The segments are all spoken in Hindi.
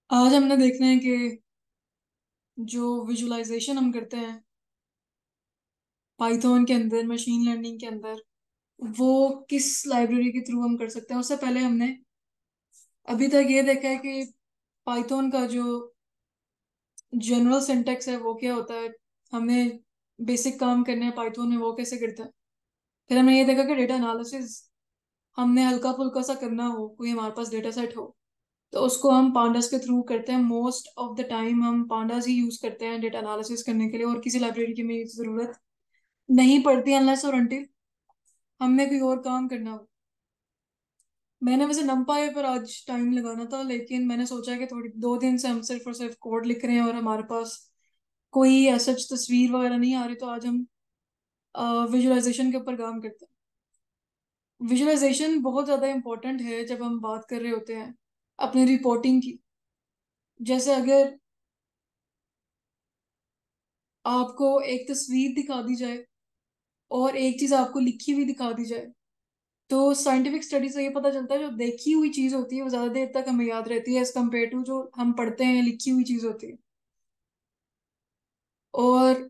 आज हमने देखना है कि जो विजुअलाइजेशन हम करते हैं पाइथन के अंदर मशीन लर्निंग के अंदर वो किस लाइब्रेरी के थ्रू हम कर सकते हैं। उससे पहले हमने अभी तक ये देखा है कि पाइथन का जो जनरल सिंटेक्स है वो क्या होता है। हमने बेसिक काम करने हैं पाइथन में, वो कैसे करता है। फिर हमने ये देखा कि डेटा एनालिसिस हमने हल्का फुल्का सा करना हो, कोई हमारे पास डेटा सेट हो तो उसको हम पांडास के थ्रू करते हैं। मोस्ट ऑफ द टाइम हम पांडास ही यूज करते हैं डेटा एनालिसिस करने के लिए, और किसी लाइब्रेरी की हमें जरूरत नहीं पड़ती अनलेस और अनटिल हमने कोई और काम करना हो। मैंने वैसे numpy पर आज टाइम लगाना था, लेकिन मैंने सोचा कि थोड़ी 2 दिन से हम सिर्फ और सिर्फ कोड लिख रहे हैं और हमारे पास कोई ऐसा तस्वीर वगैरह नहीं आ रही, तो आज हम विजुअलाइजेशन के ऊपर काम करते हैं। विजुअलाइजेशन बहुत ज़्यादा इंपॉर्टेंट है जब हम बात कर रहे होते हैं अपनी रिपोर्टिंग की। जैसे अगर आपको एक तस्वीर दिखा दी जाए और एक चीज़ आपको लिखी हुई दिखा दी जाए, तो साइंटिफिक स्टडी से ये पता चलता है जो देखी हुई चीज होती है वो ज्यादा देर तक हमें याद रहती है एज कम्पेयर टू जो हम पढ़ते हैं लिखी हुई चीज होती है। और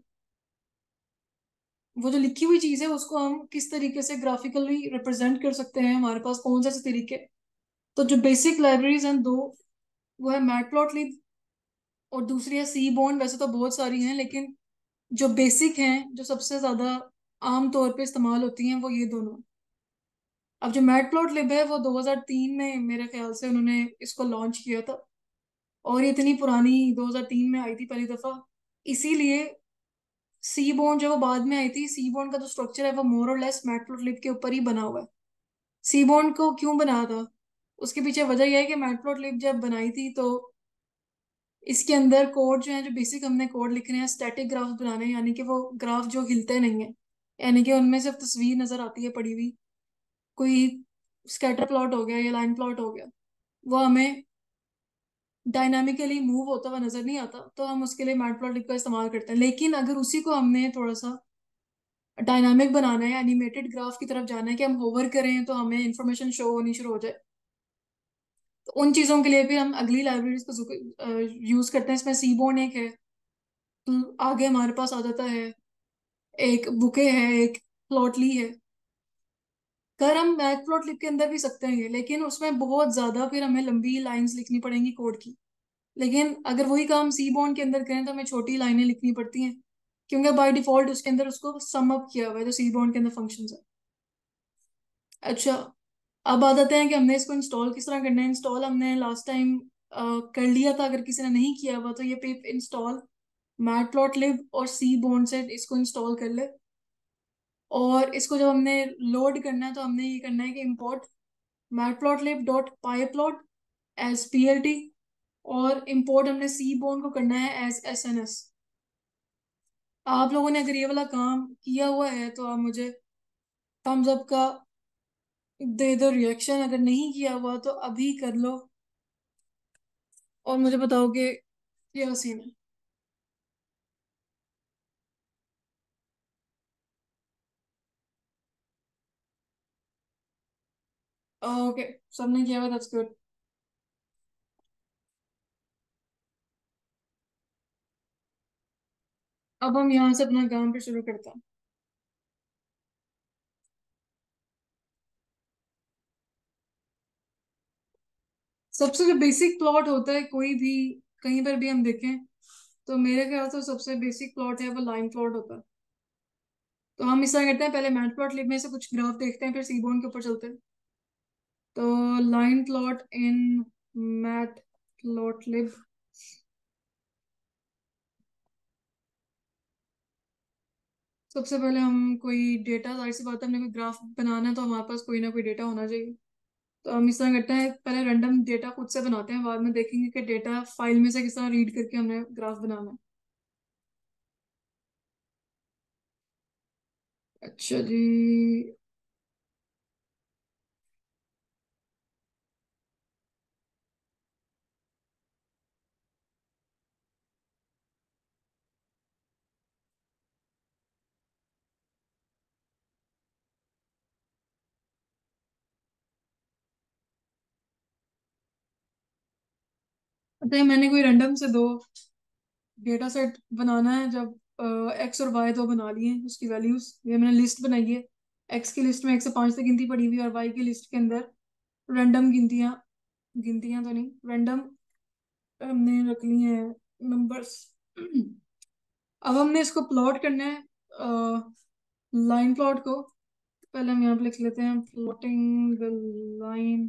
वो जो लिखी हुई चीज है उसको हम किस तरीके से ग्राफिकली रिप्रेजेंट कर सकते हैं, हमारे पास कौन से ऐसे तरीके। तो जो बेसिक लाइब्रेरीज हैं दो, वो है मैटप्लॉटलिब और दूसरी है सी बॉन्ड। वैसे तो बहुत सारी हैं, लेकिन जो बेसिक हैं जो सबसे ज्यादा आम तौर पे इस्तेमाल होती हैं वो ये दोनों। अब जो मैटप्लॉटलिब है वो 2003 में मेरे ख्याल से उन्होंने इसको लॉन्च किया था, और ये इतनी पुरानी 2003 में आई थी पहली दफा। इसीलिए सी बॉन्ड जो वो बाद में आई थी, सी बॉन्ड का जो स्ट्रक्चर है वो मोर और लेस मैटप्लॉटलिब के ऊपर ही बना हुआ है। सी बॉन्ड को क्यों बनाया था, उसके पीछे वजह यह है कि मैटप्लॉटलिब जब बनाई थी तो इसके अंदर कोड जो है, जो बेसिक हमने कोड लिख रहे हैं स्टैटिक ग्राफ बनाने हैं, यानी कि वो ग्राफ जो हिलते नहीं है, यानी कि उनमें सिर्फ तस्वीर नजर आती है पड़ी हुई। कोई स्कैटर प्लॉट हो गया या लाइन प्लॉट हो गया, वो हमें डायनामिकली मूव होता हुआ नजर नहीं आता, तो हम उसके लिए मैटप्लॉटलिब का इस्तेमाल करते हैं। लेकिन अगर उसी को हमने थोड़ा सा डायनामिक बनाना है, एनिमेटेड ग्राफ की तरफ जाना है कि हम होवर करें तो हमें इंफॉर्मेशन शो होनी शुरू हो जाए, तो उन चीज़ों के लिए भी हम अगली लाइब्रेरीज को यूज़ करते हैं। इसमें सीबोर्न एक है, तो आगे हमारे पास आ जाता है एक बुके है, एक प्लॉटली है। कर हम मैटप्लॉटलिब के अंदर भी सकते हैं, लेकिन उसमें बहुत ज़्यादा फिर हमें लंबी लाइंस लिखनी पड़ेंगी कोड की। लेकिन अगर वही काम सी बॉन्ड के अंदर करें तो हमें छोटी लाइनें लिखनी पड़ती हैं, क्योंकि बाय डिफॉल्ट उसके अंदर उसको सम अप किया हुआ है जो सी बॉन्ड के अंदर फंक्शन है। अच्छा, अब आ जाते हैं कि हमने इसको इंस्टॉल किस तरह करना है। इंस्टॉल हमने लास्ट टाइम कर लिया था, अगर किसी ने नहीं किया हुआ तो ये पिप इंस्टॉल मैटप्लॉटलिब और सी बॉन्ड से इसको इंस्टॉल कर ले। और इसको जब हमने लोड करना है तो हमने ये करना है कि import matplotlib dot pyplot as PLT, और इम्पोर्ट हमने सी बॉन्ड को करना है एज एसएनएस। आप लोगों ने अगर ये वाला काम किया हुआ है तो आप मुझे थम्स अप का दे दो रिएक्शन, अगर नहीं किया हुआ तो अभी कर लो और मुझे बताओगे क्या सीन है। ओके, सबने किया हुआ, दैट्स गुड। अब हम यहाँ से अपना काम पे शुरू करते हैं। सबसे जो बेसिक प्लॉट होता है कोई भी, कहीं पर भी हम देखें तो मेरे ख्याल से सबसे बेसिक प्लॉट है वो लाइन प्लॉट होता है। तो हम इस तरह करते हैं, पहले मैट प्लॉट लिब में से कुछ ग्राफ देखते हैं, फिर सीबोर्न के ऊपर चलते हैं। तो line plot in matplotlib. सबसे पहले हम कोई डेटा, जाहिर सी बात है हमने कोई ग्राफ बनाना है तो हमारे पास कोई ना कोई डेटा होना चाहिए। तो हम इस तरह करते हैं, पहले रैंडम डेटा खुद से बनाते हैं, बाद में देखेंगे कि डेटा फाइल में से किस तरह रीड करके हमने ग्राफ बनाना है। अच्छा जी। तो मैंने कोई रैंडम से दो डेटा सेट बनाना है। जब एक्स और वाई दो बना लिए उसकी वैल्यूज, ये मैंने लिस्ट बनाई है। एक्स की लिस्ट में 1 से 5 तक गिनती पड़ी हुई है और वाई की लिस्ट के अंदर रैंडम गिनतियां, गिनतियां तो नहीं, रैंडम हमने रख ली हैं नंबर्स। अब हमने इसको प्लॉट करना है, लाइन प्लॉट को। पहले हम यहाँ पे लिख लेते हैं प्लॉटिंग द लाइन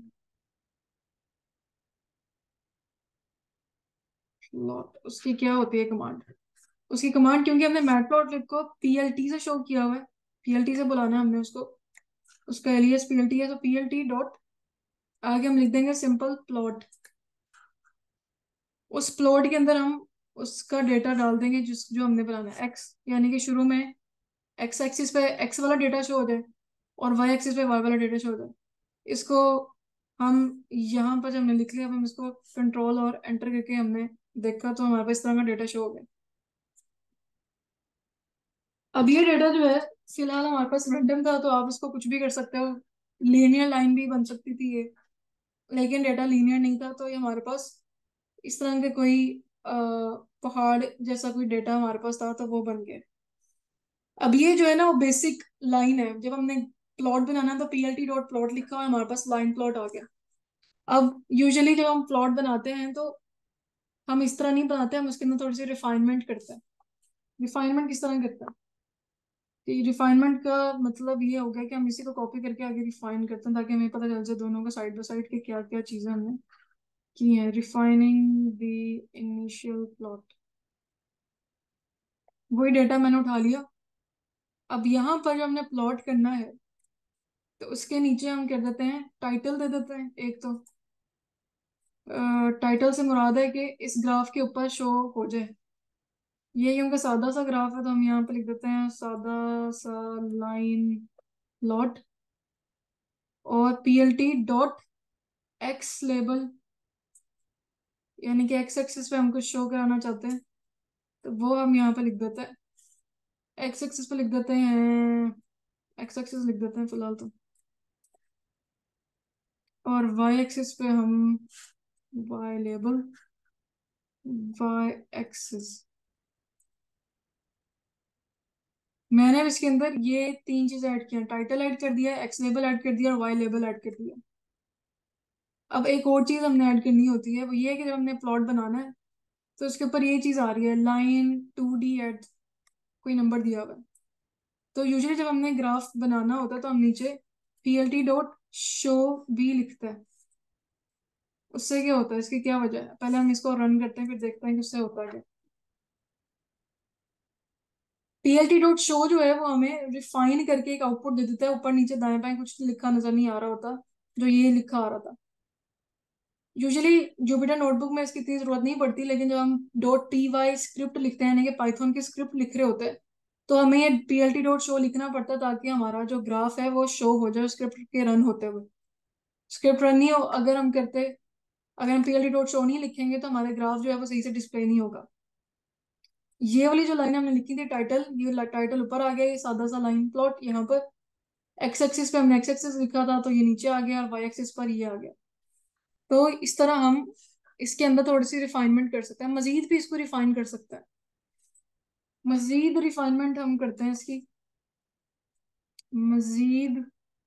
प्लॉट। उसकी क्या होती है कमांड? उसकी कमांड, क्योंकि हमने मैटप्लॉटलिब को पीएलटी से शो किया हुआ है, पीएलटी से बुलाना है हमने उसको, उसका एलियास पीएलटी है, तो पीएलटी डॉट आगे हम लिख देंगे सिंपल प्लॉट। उस प्लॉट के अंदर हम उसका डेटा डाल देंगे जिस जो हमने बनाना है एक्स, यानी कि शुरू में एक्स एक्सिस पे एक्स वाला डेटा शो हो जाए और वाई एक्सिस पे वाई वाला डेटा शो हो जाए। इसको हम यहाँ पर जब हमने लिख लिया, अब हम इसको कंट्रोल और एंटर करके हमने देखा तो हमारे पास इस तरह का डेटा शो हो गया। अब ये डेटा जो है फिलहाल हमारे पास रैंडम था, तो आप इसको कुछ भी कर सकते हो, लीनियर लाइन भी बन सकती थी ये, लेकिन डेटा लीनियर नहीं था तो ये हमारे पास इस तरह के कोई पहाड़ जैसा कोई डेटा हमारे पास था तो वो बन गया। अब ये जो है ना वो बेसिक लाइन है। जब हमने प्लॉट बनाना तो पीएलटी डॉट प्लॉट लिखा हुआ है, हमारे पास लाइन प्लॉट आ गया। अब यूजुअली जब हम प्लॉट बनाते हैं तो हम इस तरह नहीं बनाते, हम उसके अंदर थोड़ी सी रिफाइनमेंट करते हैं। रिफाइनमेंट किस तरह करते हैं कि रिफाइनमेंट का मतलब ये हो गया कि हम इसी को कॉपी करके आगे रिफाइन करते हैं ताकि हमें पता चल जाए दोनों का साइड बाय साइड के क्या क्या चीजें हमने की हैं। रिफाइनिंग द इनिशियल प्लॉट, वही डेटा मैंने उठा लिया। अब यहाँ पर जो हमने प्लॉट करना है तो उसके नीचे हम कर देते हैं टाइटल दे देते हैं एक तो। टाइटल से मुराद है कि इस ग्राफ के ऊपर शो हो जाए। ये क्योंकि सादा सा ग्राफ है तो हम यहाँ पे लिख देते हैं सादा सा लाइन प्लॉट और पीएलटी डॉट एक्स लेबल, यानी कि एक्स एक्सिस पे हम कुछ शो कराना चाहते हैं तो वो हम यहाँ पे लिख देते हैं। एक्स एक्सिस पे लिख देते हैं, एक्स एक्सिस लिख देते हैं फिलहाल तो, और वाई एक्सिस पे हम वाई लेबल वाई एक्सिस। मैंने अब इसके अंदर ये 3 चीज ऐड किया, टाइटल ऐड कर दिया, एक्स लेबल ऐड कर दिया और वाई लेबल ऐड कर दिया। अब एक और चीज हमने ऐड करनी होती है, वो ये है कि जब हमने प्लॉट बनाना है तो इसके ऊपर ये चीज आ रही है लाइन 2D एट कोई नंबर दिया हुआ है। तो यूजुअली जब हमने ग्राफ बनाना होता है तो हम नीचे पीएलटी डॉट शो भी लिखते हैं। उससे क्या होता है, इसकी क्या वजह है, पहले हम इसको रन करते हैं फिर देखते हैं कि उससे होता क्या। पीएलटी डॉट शो जो है वो हमें रिफाइन करके एक आउटपुट दे देता है, ऊपर नीचे दाएं बाएं कुछ लिखा नजर नहीं आ रहा होता जो ये लिखा आ रहा था। यूजुअली जुपिटर नोटबुक में इसकी इतनी जरूरत नहीं पड़ती, लेकिन जब हम डॉट टी वाई स्क्रिप्ट लिखते हैं यानी कि पाइथन की स्क्रिप्ट लिख रहे होते हैं तो हमें ये पीएलटी डॉट शो लिखना पड़ता है ताकि हमारा जो ग्राफ है वो शो हो जाए स्क्रिप्ट के रन होते हुए। स्क्रिप्ट रन नहीं हो अगर हम करते, अगर हम पीएलटी डॉट शो नहीं लिखेंगे तो हमारे ग्राफ जो है वो सही से डिस्प्ले नहीं होगा। ये वाली जो लाइन हमने लिखी थी टाइटल, ये टाइटल ऊपर आ गया, ये सादा सा लाइन प्लॉट यहाँ पर। एक्स एक्सिस पे हमने एक्स एक्सिस लिखा था तो ये नीचे आ गया और वाई एक्सिस पर ये आ गया। तो इस तरह हम इसके अंदर थोड़ी सी रिफाइनमेंट कर सकते हैं, मजीद भी इसको रिफाइन कर सकते हैं। मजीद रिफाइनमेंट हम करते हैं इसकी, मजीद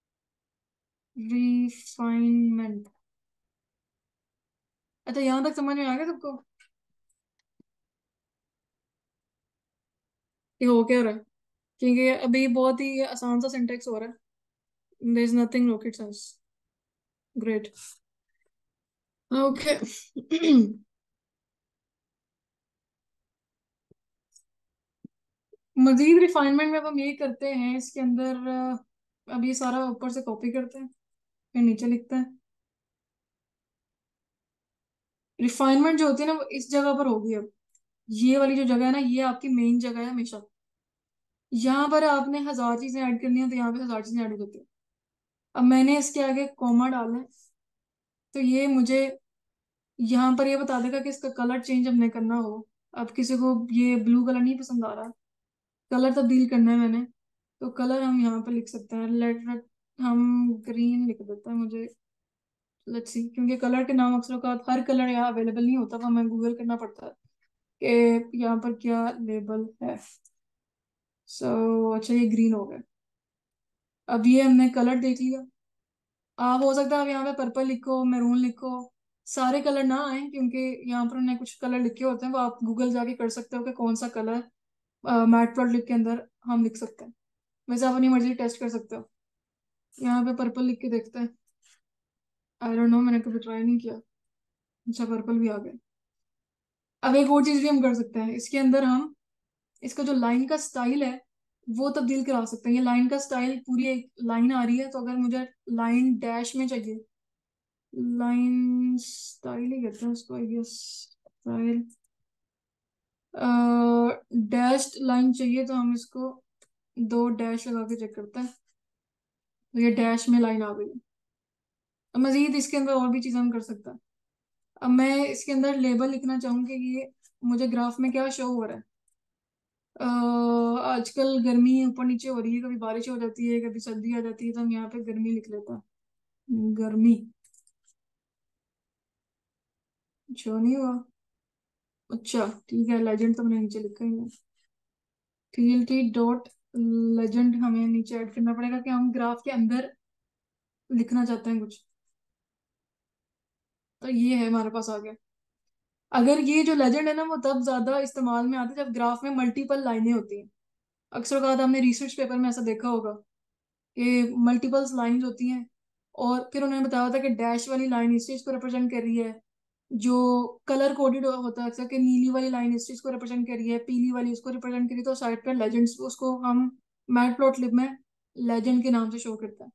रिफाइनमेंट। अच्छा यहाँ तक समझ में आ गया सबको कि हो क्या रहा है? क्योंकि अभी बहुत ही आसान सा सिंटेक्स हो रहा है, there is nothing rocket science. Great. Okay. मजीद रिफाइनमेंट में अब हम ये करते हैं इसके अंदर, अब ये सारा ऊपर से कॉपी करते हैं फिर नीचे लिखते हैं। रिफाइनमेंट जो होती है ना वो इस जगह पर होगी। अब ये वाली जो जगह है ना ये आपकी मेन जगह है हमेशा। यहाँ पर आपने 1000 चीजें ऐड करनी है तो यहाँ पे 1000 चीजें ऐड हो जाती है। अब मैंने इसके आगे कॉमा डालना है तो ये मुझे यहाँ पर ये बता देगा कि इसका कलर चेंज हमने करना हो। अब किसी को ये ब्लू कलर नहीं पसंद आ रहा, कलर तब्दील करना है मैंने, तो कलर हम यहाँ पे लिख सकते हैं। लेट हम ग्रीन लिख देते हैं, मुझे लेट्स सी, क्योंकि कलर के नाम अक्सर का हर कलर यहाँ अवेलेबल नहीं होता, तो हमें गूगल करना पड़ता है कि यहाँ पर क्या लेबल है। अच्छा ये ग्रीन हो गया। अब ये हमने कलर देख लिया। आप हो सकता है आप यहाँ पे पर्पल लिखो, मैरून लिखो, सारे कलर ना आए, क्योंकि यहाँ पर उन्होंने कुछ कलर लिखे होते हैं, वो आप गूगल जाके कर सकते हो कि कौन सा कलर मैट प्लॉट लिख के अंदर हम लिख सकते हैं। वैसे आप अपनी मर्जी टेस्ट कर सकते हो। यहाँ पे पर्पल लिख के देखते हैं। आई डोंट नो, मैंने कभी ट्राई नहीं किया। अच्छा पर्पल भी आ गया। अब एक और चीज भी हम कर सकते हैं इसके अंदर, हम इसका जो लाइन का स्टाइल है वो तब्दील करा सकते हैं। ये लाइन का स्टाइल पूरी एक लाइन आ रही है, तो अगर मुझे लाइन डैश में चाहिए, लाइन स्टाइल ही कहते हैं उसको I guess, style dashed line चाहिए, तो हम इसको दो डैश लगा के चेक करते हैं। तो ये डैश में लाइन आ गई है। अब मजीद इसके अंदर और भी चीज़ हम कर सकते हैं। अब मैं इसके अंदर लेबल लिखना चाहूंगी कि ये मुझे ग्राफ में क्या शो हो रहा है। आजकल गर्मी ऊपर नीचे हो रही है, कभी बारिश हो जाती है, कभी सर्दी आ जाती है, तो हम यहाँ पे गर्मी लिख लेते हैं, गर्मी। शो नहीं हुआ। अच्छा ठीक है, लेजेंड तो मैंने नीचे लिखा ही है। टीएलटी डॉट लेजेंड हमें नीचे ऐड करना पड़ेगा कि हम ग्राफ के अंदर लिखना चाहते हैं कुछ। तो ये है हमारे पास आ गया। अगर ये जो लेजेंड है ना, वो तब ज्यादा इस्तेमाल में आता है जब ग्राफ में मल्टीपल लाइनें होती हैं। अक्सर बात हमने रिसर्च पेपर में ऐसा देखा होगा कि मल्टीपल लाइंस होती हैं, और फिर उन्होंने बताया था कि डैश वाली लाइन इस चीज को रिप्रेजेंट कर रही है, जो कलर कोडेड होता है अक्सर कि नीली वाली लाइन इस चीज को रिप्रेजेंट कर रही है, पीली वाली उसको रिप्रेजेंट कर रही है, तो साइड पर लेजेंड्स उसको हम मैट लिब में लेजेंड के नाम से शो करता है।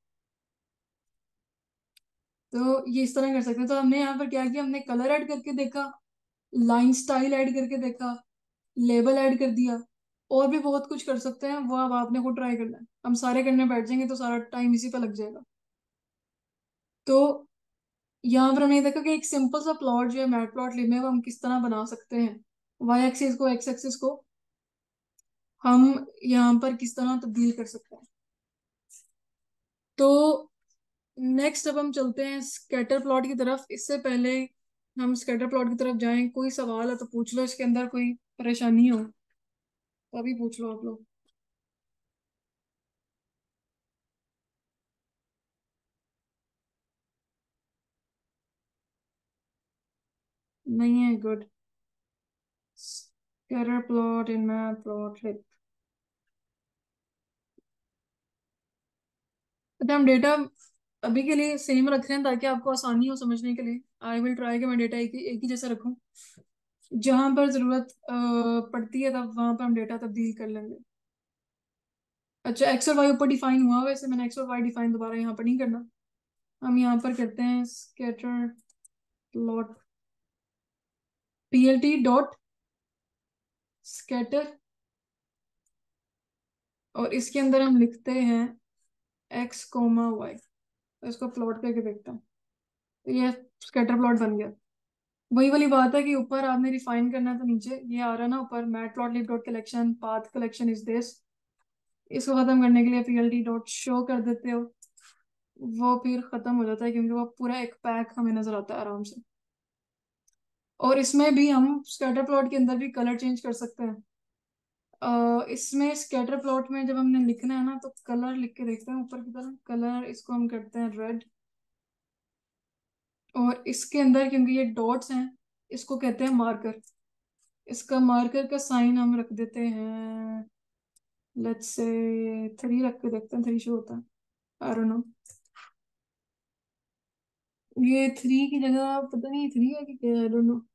तो ये इस तरह कर सकते हैं। तो हमने यहाँ पर क्या किया, हमने कलर ऐड करके देखा, लाइन स्टाइल ऐड करके देखा, लेबल ऐड कर दिया, और भी बहुत कुछ कर सकते हैं, वो अब आपने खुद ट्राई करना है। हम सारे करने बैठ जाएंगे तो सारा टाइम इसी पे लग जाएगा। तो यहाँ पर हमने ये देखा कि एक सिंपल सा प्लॉट जो है मैट प्लॉट लिब में, वो हम किस तरह बना सकते हैं। वाई एक्सिस को एक्स एक्सिस को हम यहाँ पर किस तरह तब्दील कर सकते हैं। तो नेक्स्ट अब हम चलते हैं स्कैटर प्लॉट की तरफ। इससे पहले हम स्कैटर प्लॉट की तरफ जाएं, कोई सवाल है तो पूछ लो, इसके अंदर कोई परेशानी हो तो अभी पूछ लो आप लोग। नहीं है, good. Scatter plot in matplotlib. तो हम डेटा अभी के लिए सेम रख रहे हैं ताकि आपको आसानी हो समझने के लिए। आई विल ट्राई कि मैं डेटा एक ही जैसा रखूं। जहां पर जरूरत पड़ती है तब वहां पर हम डेटा तब्दील कर लेंगे। अच्छा एक्स और वाई ऊपर डिफाइन हुआ, वैसे मैंने एक्स और वाई डिफाइन दोबारा यहाँ पर नहीं करना। हम यहाँ पर करते हैं scatter plot PLT dot scatter, और इसके अंदर हम लिखते हैं एक्स कोमा वाई। तो इसको प्लॉट करके देखते हैं। तो ये स्कैटर प्लॉट बन गया। वही वाली बात है कि ऊपर आपने रिफाइन करना है, तो नीचे ये आ रहा है ना ऊपर, matplotlib dot collection path collection is this. इसको खत्म करने के लिए पीएलटी डॉट शो कर देते हो, वो फिर खत्म हो जाता है, क्योंकि वो पूरा एक पैक हमें नजर आता है आराम से। और इसमें भी हम स्कैटर प्लॉट के अंदर भी कलर चेंज कर सकते हैं। इसमें स्कैटर प्लॉट में जब हमने लिखना है ना, तो कलर लिख के देखते हैं ऊपर की तरफ, कलर इसको हम करते हैं रेड। और इसके अंदर क्योंकि ये डॉट्स हैं, इसको कहते हैं मार्कर। इसका मार्कर का साइन हम रख देते हैं, लेट्स से 3 रख के देखते हैं, 3 शो होता है, आई डोंट नो। ये 3 की जगह पता नहीं 3 है कि क्या, आई डोंट नो,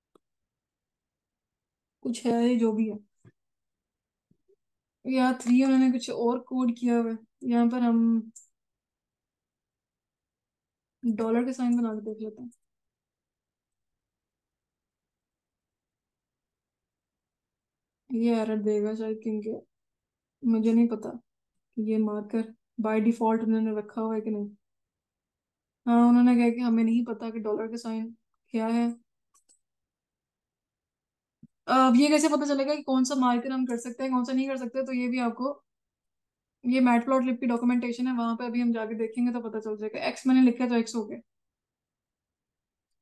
कुछ है ये जो भी है। या 3 उन्होंने कुछ और कोड किया हुआ है। यहाँ पर हम डॉलर के साइन बना के देख लेते हैं। ये एरर देगा शायद, क्योंकि मुझे नहीं पता कि ये मार्कर बाय डिफॉल्ट उन्होंने रखा हुआ है कि नहीं। हाँ उन्होंने कहा कि हमें नहीं पता कि डॉलर का साइन क्या है। अब ये कैसे पता चलेगा कि कौन सा मार्कर हम कर सकते हैं कौन सा नहीं कर सकते, तो ये भी आपको, ये मैटप्लॉटलिब की डॉक्यूमेंटेशन है, वहां पे अभी हम जाके देखेंगे तो पता चल जाएगा। एक्स मैंने लिखा है तो एक्स हो गया।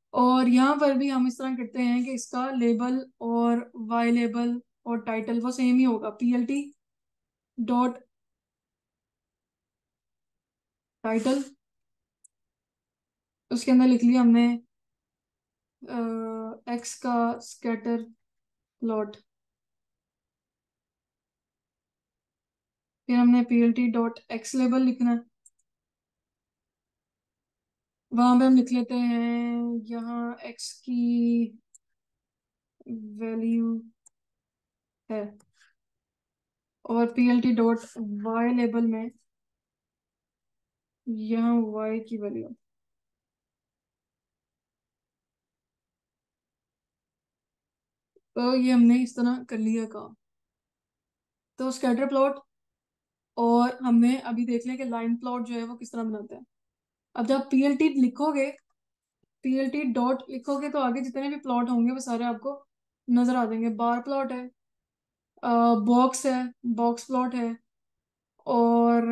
और यहाँ पर भी हम इस तरह करते हैं कि इसका लेबल और वाई लेबल और टाइटल वो सेम ही होगा। PLT डॉट टाइटल, उसके अंदर लिख लिया हमने एक्स का स्कैटर प्लॉट। फिर हमने PLT डॉट एक्स लेबल लिखना है। वहां पे हम लिख लेते हैं यहाँ एक्स की वैल्यू है, और PLT डॉट वाई लेबल में यहाँ वाई की वैल्यू। तो ये हमने इस तरह कर लिया काम। तो स्कैटर प्लॉट, और हमने अभी देख लिया कि लाइन प्लॉट जो है वो किस तरह बनाते हैं। अब जब PLT लिखोगे, PLT डॉट लिखोगे, तो आगे जितने भी प्लॉट होंगे वो सारे आपको नजर आ जाएंगे। बार प्लॉट है, बॉक्स है, बॉक्स प्लॉट है, और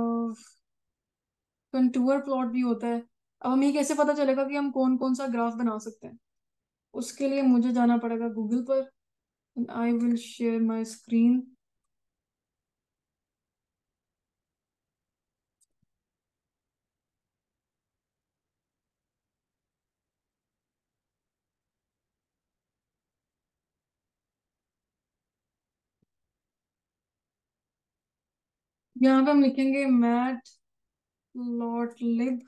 कंटूर प्लॉट भी होता है। अब हमें कैसे पता चलेगा कि हम कौन कौन सा ग्राफ बना सकते हैं? उसके लिए मुझे जाना पड़ेगा गूगल पर। I will share my screen. यहाँ पे हम लिखेंगे मैट प्लॉट लिब,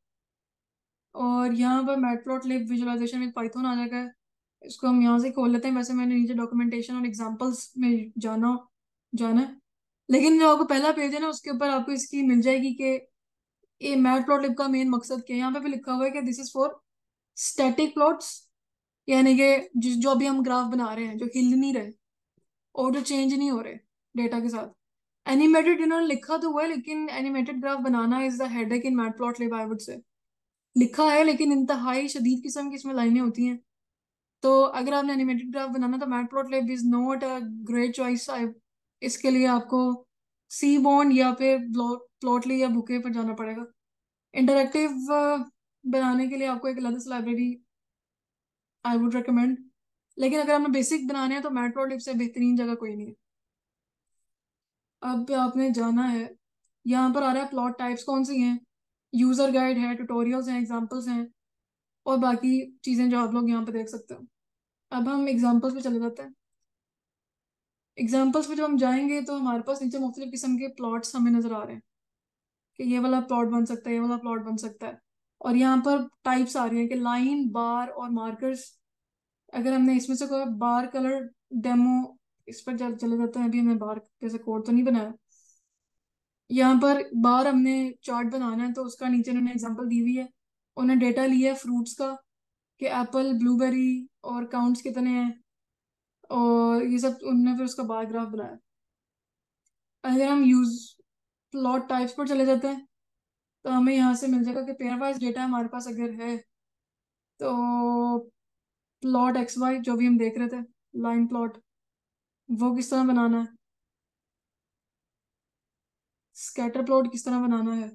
और यहाँ पर मैटप्लॉटलिब विजुअलाइजेशन विद पाइथन आ जाएगा। इसको हम यहाँ से खोल लेते हैं। वैसे मैंने नीचे डॉक्यूमेंटेशन और एग्जांपल्स में जाना है, लेकिन जो आपको पहला पेज है ना, उसके ऊपर आपको इसकी मिल जाएगी कि ये मैटप्लॉटलिब का मेन मकसद क्या है। यहाँ पे भी लिखा हुआ है कि this is for static plots, यानी कि जो अभी हम ग्राफ बना रहे हैं जो हिल नहीं रहे और जो चेंज नहीं हो रहे डेटा के साथ। एनिमेटेड इन्होंने लिखा तो हुआ है, लेकिन एनिमेटेड ग्राफ बनाना is the headache in matplotlib, I would say. लिखा है लेकिन इंतहाई शदीद किस्म की इसमें लाइनें होती हैं। तो अगर आपने एनिमेटेड ग्राफ बनाना तो matplotlib is not a great choice. इसके लिए आपको सी बॉन्ड या फिर प्लॉटली या बुके पर जाना पड़ेगा। इंटरेक्टिव बनाने के लिए आपको एक अलग से लाइब्रेरी आई वुड रिकमेंड, लेकिन अगर आपने बेसिक बनाने हैं तो मैटप्लॉटलिब से बेहतरीन जगह कोई नहीं है। अब आपने जाना है, यहाँ पर आ रहा है प्लॉट टाइप्स कौन सी हैं, यूजर गाइड है, ट्यूटोरियल्स हैं, एग्जांपल्स हैं, और बाकी चीजें जो आप लोग यहाँ पे देख सकते हो। अब हम एग्जांपल्स पे चले जाते हैं। एग्जांपल्स पे जब हम जाएंगे तो हमारे पास नीचे मुख्तलिफ किस्म के प्लॉट्स हमें नजर आ रहे हैं कि ये वाला प्लॉट बन सकता है, ये वाला प्लॉट बन सकता है। और यहाँ पर टाइप्स आ रही हैं कि लाइन, बार और मार्कर्स। अगर हमने इसमें से कोई बार कलर डेमो, इस पर चले जाते हैं। अभी हमने बार जैसे कोड तो नहीं बनाया। यहाँ पर बार हमने चार्ट बनाना है, तो उसका नीचे उन्होंने एग्जांपल दी हुई है। उन्हें डेटा लिया है फ्रूट्स का कि एप्पल, ब्लूबेरी और काउंट्स कितने हैं, और ये सब उनने फिर उसका बार ग्राफ बनाया। अगर हम यूज प्लॉट टाइप्स पर चले जाते हैं तो हमें यहाँ से मिल जाएगा कि पेयर वाइज डेटा हमारे पास अगर है तो प्लॉट एक्स वाई जो भी हम देख रहे थे, लाइन प्लॉट, वो किस तरह बनाना है, स्कैटर प्लॉट किस तरह बनाना है।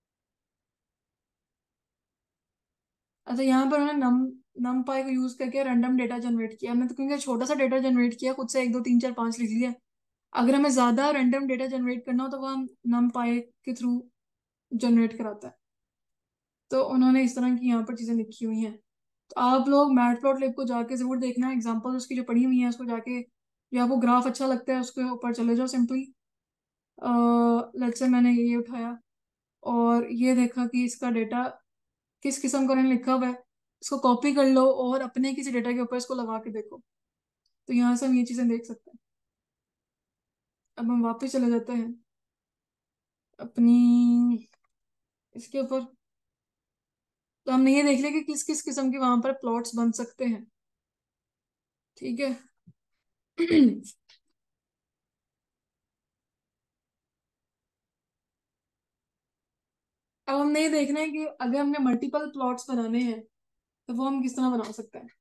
अच्छा, यहाँ पर उन्होंने नम पाई को यूज करके रैंडम डेटा जनरेट किया। हमने तो क्योंकि छोटा सा डेटा जनरेट किया खुद से, एक दो तीन चार पांच लिख लिया। अगर हमें ज्यादा रैंडम डेटा जनरेट करना हो तो वो हम नम पाई के थ्रू जनरेट कराता है। तो उन्होंने इस तरह की यहाँ पर चीजें लिखी हुई हैं। तो आप लोग मैटप्लॉटलिब को जाके जरूर देखना, एग्जांपल उसकी जो पड़ी हुई है उसको जाके, या आपको ग्राफ अच्छा लगता है उसके ऊपर चले जाओ सिंपली। लेट्स से मैंने ये उठाया और ये देखा कि इसका डेटा किस किस्म का उन्होंने लिखा हुआ है। इसको कॉपी कर लो और अपने किसी डेटा के ऊपर इसको लगा के देखो। तो यहाँ से हम ये चीजें देख सकते हैं। अब हम वापस चले जाते हैं अपनी इसके ऊपर। तो हमने ये देख लिया कि किस किस किस्म के वहां पर प्लॉट्स बन सकते हैं। ठीक है। अब हमने ये देखना है कि अगर हमने मल्टीपल प्लॉट्स बनाने हैं तो वो हम किस तरह बना सकते हैं।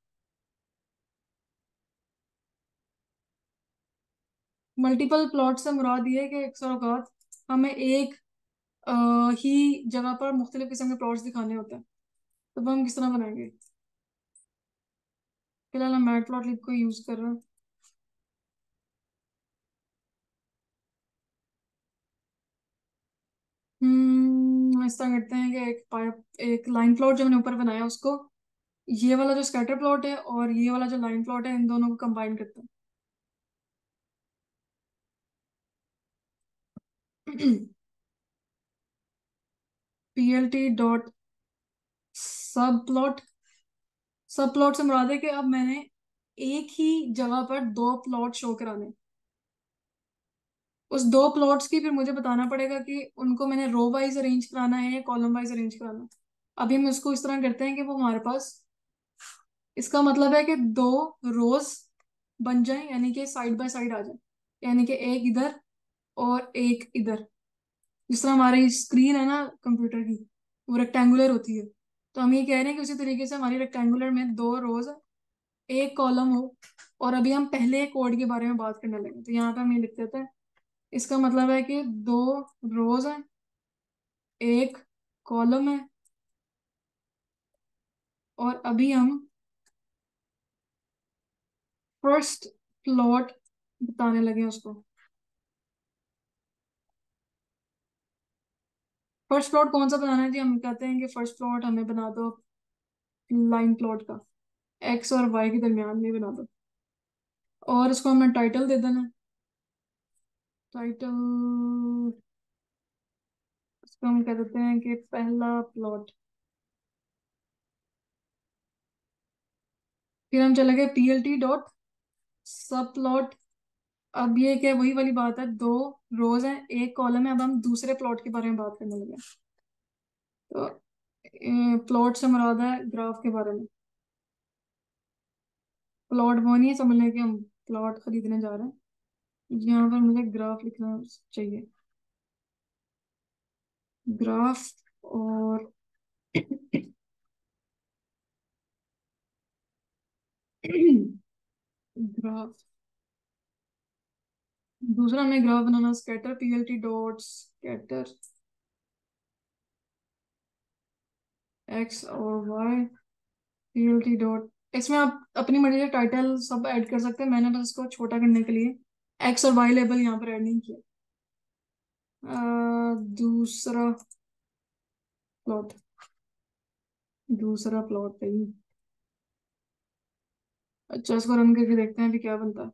मल्टीपल प्लॉट से मुराद ये है कि अक्सर औकात हमें एक ही जगह पर मुख्तलिफ किस्म के प्लॉट्स दिखाने होते हैं। तो वो हम किस तरह बनाएंगे। फिलहाल हम मैटप्लॉटलिब को यूज कर रहे हैं। ऐसा करते हैं कि एक लाइन प्लॉट जो मैंने ऊपर बनाया उसको, ये वाला जो स्कैटर प्लॉट है और ये वाला जो लाइन प्लॉट है, इन दोनों को कंबाइन करते हैं। PLT dot subplot. Subplot से मुराद है कि अब मैंने एक ही जगह पर दो प्लॉट शो कराने। उस दो प्लॉट्स की फिर मुझे बताना पड़ेगा कि उनको मैंने रो वाइज अरेंज कराना है या कॉलम वाइज अरेंज कराना है। अभी हम इसको इस तरह करते हैं कि वो हमारे पास, इसका मतलब है कि दो रोज बन जाए, यानी कि साइड बाय साइड आ जाए, यानी कि एक इधर और एक इधर। जिस तरह हमारी स्क्रीन है ना कंप्यूटर की, वो रेक्टेंगुलर होती है, तो हम ये कह रहे हैं कि उसी तरीके से हमारी रेक्टेंगुलर में दो रोज, एक कॉलम हो। और अभी हम पहले कोड के बारे में बात करने लगे, तो यहाँ पे हम ये लिख देते हैं, इसका मतलब है कि दो रोज हैं, एक कॉलम है, और अभी हम फर्स्ट प्लॉट बताने लगे उसको। फर्स्ट प्लॉट कौन सा बनाना है जी? हम कहते हैं कि फर्स्ट प्लॉट हमें बना दो लाइन प्लॉट का, एक्स और वाई के दरमियान में बना दो, और इसको हमें टाइटल दे देना। टाइटल, इसको हम कह देते हैं कि पहला प्लॉट। फिर हम चले गए पीएलटी डॉट सब प्लॉट। अब ये क्या, वही वाली बात है, दो रोज हैं एक कॉलम है। अब हम दूसरे प्लॉट के बारे में बात करने लगे। तो प्लॉट से मुराद है ग्राफ के बारे में। प्लॉट वो नहीं है समझ लें कि हम प्लॉट खरीदने जा रहे हैं, यहाँ पर मुझे ग्राफ लिखना चाहिए। ग्राफ और ग्राफ, दूसरा हमें ग्राफ बनाना, scatter PLT dot scatter X और वाई पीएलटी डॉट। इसमें आप अपनी मर्जी से टाइटल सब ऐड कर सकते हैं, मैंने बस इसको छोटा करने के लिए एक्स और वाई लेबल यहाँ पर ऐड नहीं किया। दूसरा प्लॉट, दूसरा प्लॉट पे ही। अच्छा, इसको रन करके देखते हैं अभी क्या बनता है।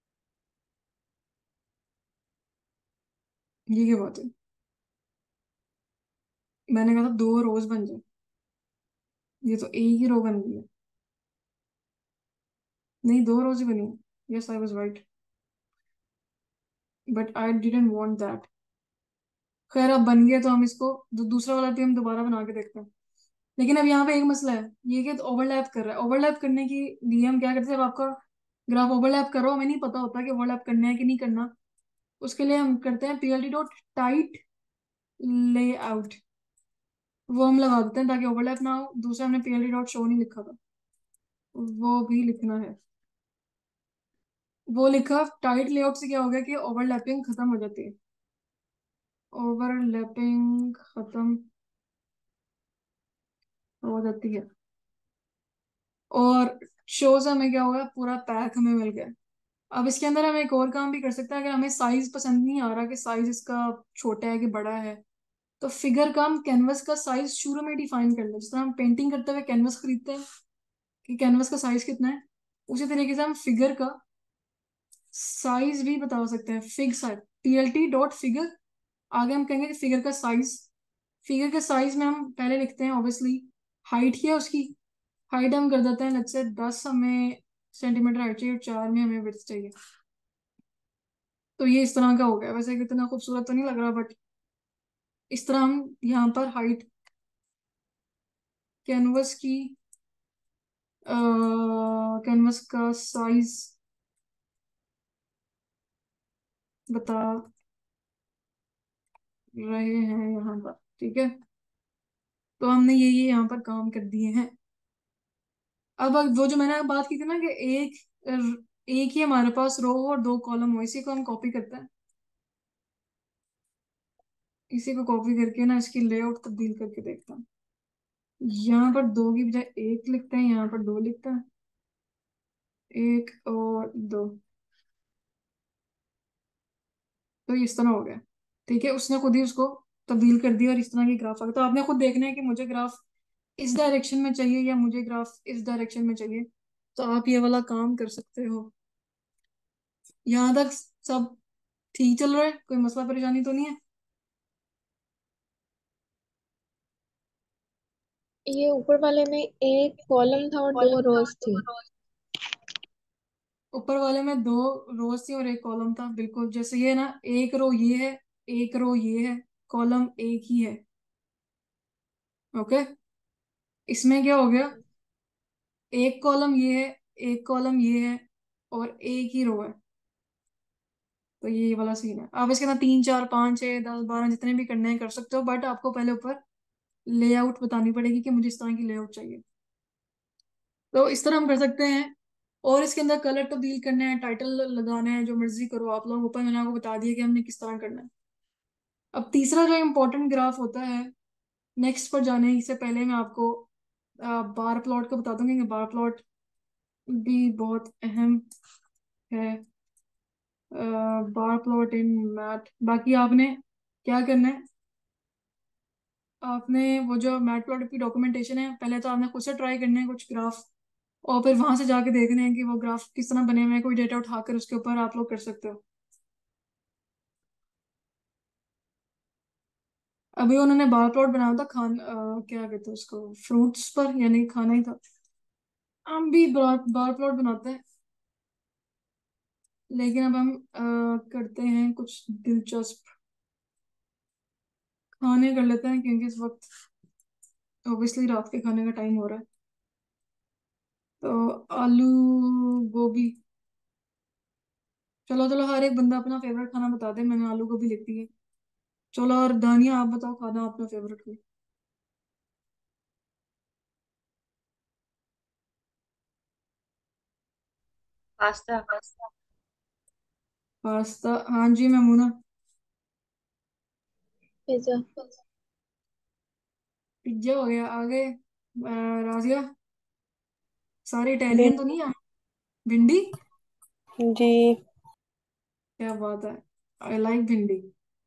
ये क्या बात है, मैंने कहा था दो रोज बन जाए, ये तो एक ही रो बन गई है। नहीं, दो रोज ही बनी है। Yes I was right, but I didn't want that. खैर अब बन गया तो हम इसको दूसरा वाला भी हम दोबारा बना के देखते हैं। लेकिन अब यहाँ पे एक मसला है, ये कि ओवरलैप कर रहा है। ओवरलैप करने के लिए हम क्या करते हैं, जब आपका ग्राफ ओवरलैप करो, हमें नहीं पता होता कि ओवरलैप करना है कि नहीं करना। उसके लिए हम करते हैं पीएलटी डॉट टाइट लेआउट। वो हम लगा देते हैं ताकि ओवरलैप ना हो। दूसरा हमने पीएलटी डॉट शो नहीं लिखा था, वो भी लिखना है। वो लिखा, टाइट लेआउट से क्या हो गया कि ओवरलैपिंग खत्म हो जाती है। ओवरलैपिंग खत्म हो जाती है, और शो से हमें क्या होगा, पूरा पैक हमें मिल गया। अब इसके अंदर हम एक और काम भी कर सकते हैं, अगर हमें साइज पसंद नहीं आ रहा कि साइज इसका छोटा है कि बड़ा है, तो फिगर का हम कैनवस का साइज शुरू में डिफाइन कर लें। जिस तरह हम पेंटिंग करते हुए कैनवस खरीदते हैं कि कैनवस का साइज कितना है, उसी तरीके से हम फिगर का साइज भी बता सकते हैं। Fig size, PLT dot figure, आगे हम कहेंगे कि फिगर का साइज। फिगर के साइज में हम पहले लिखते हैं ऑब्वियसली हाइट क्या है उसकी। हाइट हम कर देते हैं लेट्स से 10 हमें सेंटीमीटर हाइट चाहिए और 4 में हमें विड्थ चाहिए। तो ये इस तरह का हो गया। वैसे कितना खूबसूरत तो नहीं लग रहा, बट इस तरह हम यहाँ पर हाइट कैनवस की, कैनवस का साइज बता रहे हैं यहाँ पर, ठीक है। तो हमने ये यहाँ पर काम कर दिए हैं। अब वो जो मैंने बात की थी ना कि एक ही हमारे पास रो और दो कॉलम हो, इसी को हम कॉपी करते हैं। इसी को कॉपी करके ना इसकी लेआउट तब्दील करके देखता हूँ। यहाँ पर दो की बजाय एक लिखते हैं, यहाँ पर दो लिखते हैं। एक और दो, तो इस तरह हो गया। ठीक है, उसने खुद ही उसको तब्दील कर दिया और इस तरह की ग्राफ आ गया। तो आपने खुद देखना है कि मुझे ग्राफ इस डायरेक्शन में चाहिए या मुझे ग्राफ इस डायरेक्शन में चाहिए। तो आप ये वाला काम कर सकते हो। यहाँ तक सब ठीक चल रहा है, कोई मसला परेशानी तो नहीं है? ये ऊपर वाले में एक कॉलम था और दो रोज थी। ऊपर वाले में दो रोज थी और एक कॉलम था, बिल्कुल जैसे ये ना, एक रो ये है, एक रो ये है, कॉलम एक ही है। ओके, इसमें क्या हो गया, एक कॉलम ये है, एक कॉलम ये है, और एक ही रो है। तो ये वाला सीन है। आप इसके अंदर 3 4 5 6 10 12 जितने भी करने हैं कर सकते हो, बट आपको पहले ऊपर लेआउट बतानी पड़ेगी कि मुझे इस तरह की लेआउट चाहिए। तो इस तरह हम कर सकते हैं। और इसके अंदर कलर तब्दील करने हैं, टाइटल लगाना है, जो मर्जी करो आप लोग। ऊपर मैंने आपको बता दिया कि हमने किस तरह करना है। अब तीसरा जो इम्पोर्टेंट ग्राफ होता है, नेक्स्ट पर जाने से पहले मैं आपको बार प्लॉट का बता दूंगी कि बार प्लॉट भी बहुत अहम है। बार प्लॉट इन मैथ, बाकी आपने क्या करना है, आपने वो जो मैट प्लॉट की डॉक्यूमेंटेशन है, पहले तो आपने खुद से ट्राई करने हैं कुछ ग्राफ, और फिर वहां से जाके देखने हैं कि वो ग्राफ किस तरह बने हुए हैं। कोई डेटा उठाकर उसके ऊपर आप लोग कर सकते हो। अभी उन्होंने बार प्लॉट बनाया था क्या कहते हैं उसको, फ्रूट्स पर, यानी खाना ही था। हम भी बार प्लॉट बनाते हैं, लेकिन अब हम करते हैं कुछ दिलचस्प। खाने कर लेते हैं क्योंकि इस वक्त ऑब्वियसली रात के खाने का टाइम हो रहा है। तो आलू गोभी, चलो चलो हर एक बंदा अपना फेवरेट खाना बता दे, मैंने आलू गोभी लिख दी है। चलो, और दानिया आप बताओ खाना अपना फेवरेट कोई। पास्ता। पास्ता, हाँ जी मैमूना। पिज्जा। पिज्जा हो गया, आगे राजिया, सारे इटालियन तो भिंडी। नहीं है? भिंडी, जी। क्या बात है, आई लाइक भिंडी।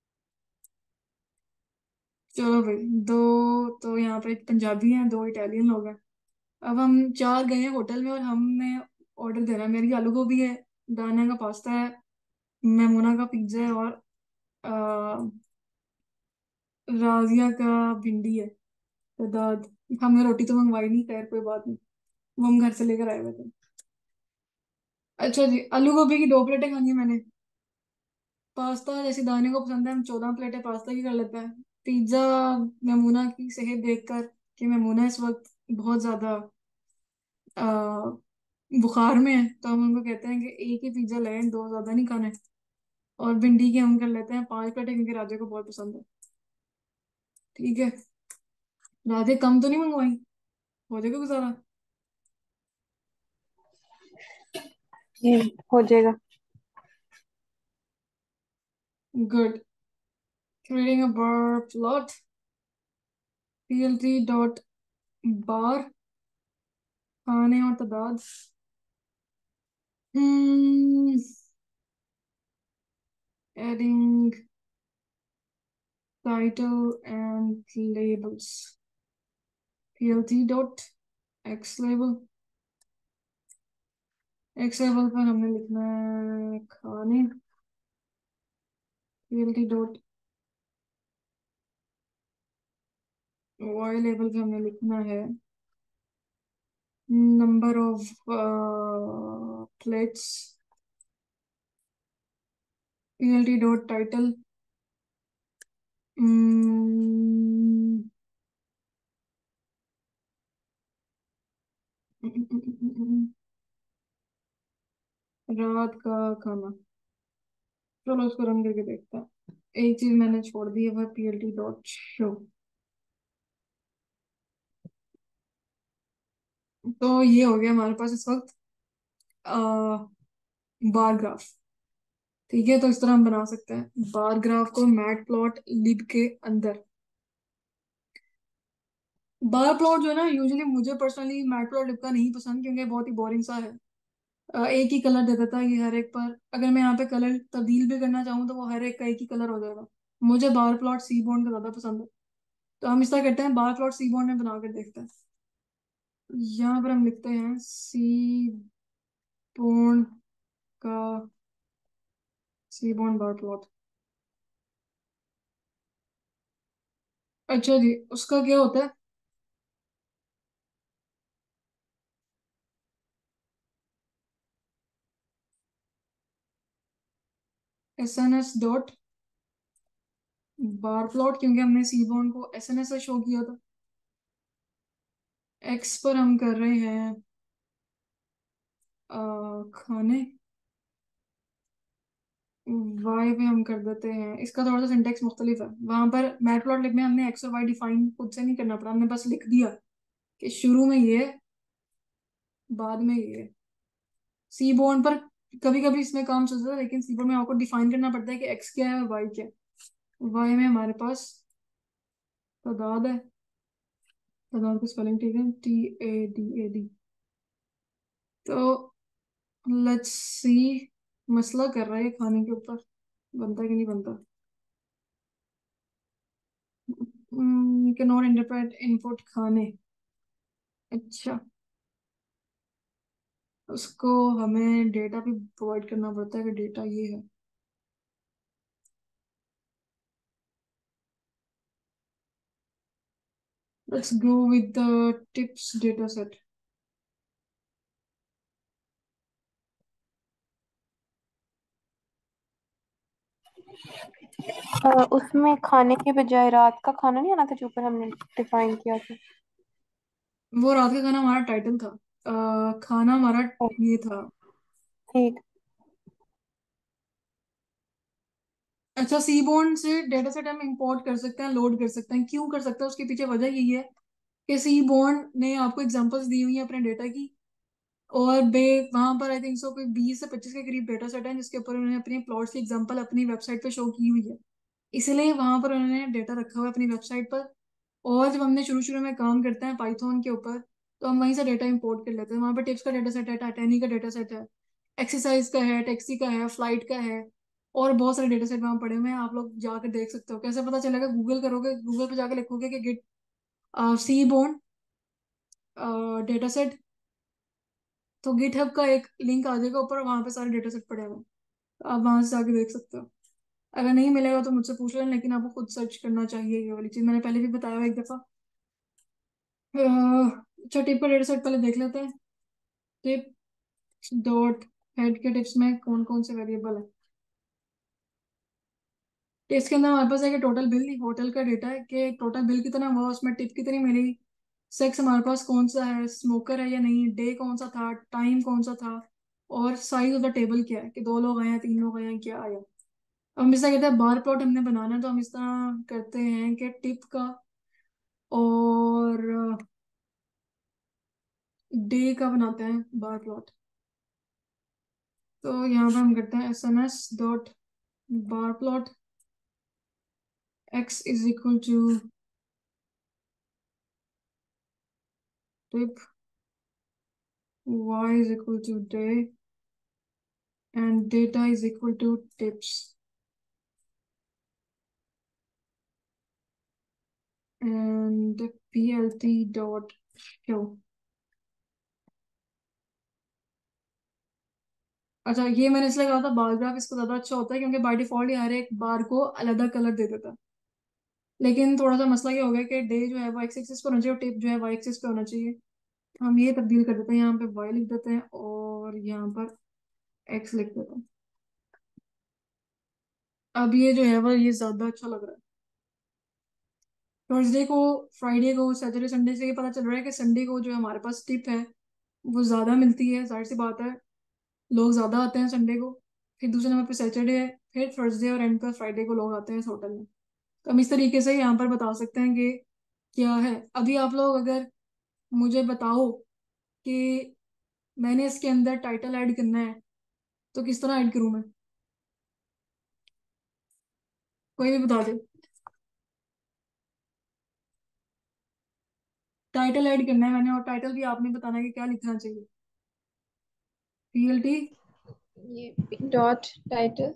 चलो भाई, दो तो यहाँ पे पंजाबी हैं, दो इटालियन लोग हैं। अब हम चार गए हैं होटल में और हमने ऑर्डर देना है। मेरी आलू गोभी है, दाना का पास्ता है, मेमोना का पिज्जा है, और अ, राजिया का भिंडी है। तो दाद, हमने रोटी तो मंगवाई नहीं, खैर कोई बात नहीं, वो हम घर से लेकर आए हुए थे। अच्छा जी, आलू गोभी की 2 प्लेटें खानी है मैंने। पास्ता जैसे दाने को पसंद है, हम 14 प्लेटें पास्ता की कर लेते हैं। पिज्जा, मेमूना की सेहत देखकर, कि मेमूना इस वक्त बहुत ज्यादा बुखार में है, तो हम उनको कहते हैं कि एक ही पिज्जा लें, दो ज्यादा नहीं खाने। और भिंडी की हम कर लेते हैं 5 प्लेटें, क्योंकि राधे को बहुत पसंद है। ठीक है, राधे कम तो नहीं मंगवाई, हो जाएगा गुजारा? जी, हो जाएगा। Good. Creating a bar plot, plt dot bar, खाने और तादाद, adding title and labels, plt dot x label. X label पर हमने लिखना है खाने, plt डॉट वाई लेवल पे हमने लिखना है number of plates, plt dot title रात का खाना। चलो उसको रन करके देखते हैं। एक चीज मैंने छोड़ दी है, वह plt डॉट शो। तो ये हो गया हमारे पास इस वक्त बार ग्राफ। ठीक है, तो इस तरह हम बना सकते हैं बार ग्राफ को मैट प्लॉट लिब के अंदर। बार प्लॉट जो है ना, यूजुअली मुझे पर्सनली मैट प्लॉट लिब का नहीं पसंद, क्योंकि बहुत ही बोरिंग सा है। एक ही कलर दे देता है ये हर एक पर। अगर मैं यहाँ पे कलर तब्दील भी करना चाहूँ तो वो हर एक का एक ही कलर हो जाएगा। मुझे बार प्लॉट सी बॉन्ड का ज्यादा पसंद है, तो हम इस तरह करते हैं, बार प्लॉट सी बॉन्ड में बना कर देखते हैं। यहाँ पर हम लिखते हैं सी बॉन्ड का, सी बॉन्ड बार प्लॉट। अच्छा जी, उसका क्या होता है? S N S dot bar plot, क्योंकि हमने सी बॉन्ड को एस एन एस से शो किया था। एक्स पर हम कर रहे हैं खाने, वाई पे हम कर देते हैं, इसका थोड़ा सा सिंटेक्स मुख्तलिफ है। वहां पर मैट प्लॉट लिखने में हमने एक्स और वाई डिफाइन खुद से नहीं करना पड़ा, हमने बस लिख दिया कि शुरू में ये, बाद में ये। सी बॉन्ड पर कभी कभी इसमें काम चलता है, लेकिन सी बॉन्ड में आपको डिफाइन करना पड़ता है कि एक्स क्या है और वाई क्या है। वाई में हमारे पास तादाद है, तादाद की स्पेलिंग ठीक है, TADAD। तो लेट्स सी, मसला कर रहा है ये खाने के ऊपर, बनता है कि नहीं बनता। You can not interpret input खाने। अच्छा, उसको हमें डेटा भी प्रोवाइड करना पड़ता है कि डेटा ये है। Let's go with the tips data set. उसमें खाने के बजाय रात का खाना नहीं आना था जो ऊपर हमने डिफाइन किया था। वो रात का खाना हमारा टाइटल था, खाना हमारा ओ, ये था। ठीक। अच्छा, सीबोर्न से डेटा सेट हम इंपोर्ट कर सकते हैं, लोड कर सकते हैं। क्यों कर सकते हैं, उसके पीछे वजह यही है कि सीबोर्न ने आपको एग्जांपल्स दी हुई हैं अपने डेटा की, और बे वहां पर आई थिंक सो कोई 20 से 25 के करीब डेटा सेट है जिसके ऊपर उन्होंने अपनी प्लॉट्स की एग्जांपल अपनी वेबसाइट पे शो की हुई है। इसलिए वहां पर उन्होंने डेटा रखा हुआ है अपनी वेबसाइट पर। और जब हमने शुरू शुरू में काम करते हैं पाइथन के ऊपर, तो हम वहीं से डेटा इंपोर्ट कर लेते हैं। वहां पर टिप्स का डेटा सेट है, टाइटैनिक का डेटा सेट है, एक्सरसाइज का है, टैक्सी का है, फ्लाइट का है, और बहुत सारे डेटा सेट वहां पड़े हुए हैं। आप लोग जाकर देख सकते हो। कैसे पता चलेगा? गूगल करोगे, गूगल पे जाकर लिखोगे कि git seaborn data set, तो गिटहब का एक लिंक आ जाएगा ऊपर, वहां पे सारे डेटा सेट पड़े हुए हैं। तो आप वहां से जाके देख सकते हो। अगर नहीं मिलेगा तो मुझसे पूछ लेना, लेकिन आपको खुद सर्च करना चाहिए। ये वाली चीज मैंने पहले भी बताया हुआ एक दफा। अच्छा, टिप का डेटा सेट पहले देख लेते हैं। टिप डॉट हेड के टिप्स में कौन कौन से वेरिएबल है? टिप्स के अंदर हमारे पास है कि टोटल बिल, होटल का डेटा है कि टोटल बिल कितना हुआ, उसमें टिप कितनी मिली। सेक्स हमारे पास कौन सा है, स्मोकर है या नहीं, डे कौन सा था, टाइम कौन सा था, और साइज ऑफ द टेबल क्या है कि 2 लोग आए हैं, 3 लोग आए हैं, क्या आया। अब हम इस तरह कहते हैं बार प्लॉट हमने बनाना है, तो हम इस तरह करते हैं कि टिप का और डे का बनाते हैं बार प्लॉट। तो यहाँ पे हम करते हैं SMS dot bar plot, X is equal to tip, y is equal to day, and data is equal to tips, and plt dot show। अच्छा, ये मैंने इसलिए कहा था बार ग्राफ इसको ज्यादा अच्छा होता है क्योंकि बाय डिफॉल्ट ये हर एक बार को अलग कलर दे देता है। लेकिन थोड़ा सा मसला ये हो गया कि डे जो है वो एक्स एक्सिस पे होना चाहिए और टिप जो है वाई एक्सिस पे होना चाहिए। हम ये तब्दील कर देते हैं, यहाँ पे वाई लिख देते हैं और यहाँ पर एक्स लिख देते हैं। अब ये जो है वो ये ज्यादा अच्छा लग रहा है। थर्सडे को, फ्राइडे को, सैटरडे संडे से ये पता चल रहा है कि संडे को जो हमारे पास टिप है वो ज्यादा मिलती है, जाहिर सी बात है, लोग ज्यादा आते हैं संडे को। फिर दूसरे नंबर पे सैटरडे है, फिर थर्सडे और एंड पर फ्राइडे को लोग आते हैं इस होटल में। तो हम इस तरीके से यहाँ पर बता सकते हैं कि क्या है। अभी आप लोग अगर मुझे बताओ कि मैंने इसके अंदर टाइटल ऐड करना है, तो किस तरह ऐड करूं मैं? कोई भी बता दे। टाइटल ऐड करना है मैंने, और टाइटल भी आपने बताना है कि क्या लिखना चाहिए। PLT। ये डॉट टाइटल।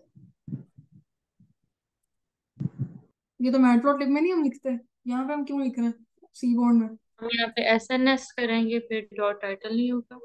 ये तो मैटप्लॉटलिब में नहीं हम लिखते, यहाँ पे हम क्यों लिख रहे हैं सी बोर्ड में? हम यहाँ पे SNS करेंगे फिर डॉट टाइटल नहीं होगा।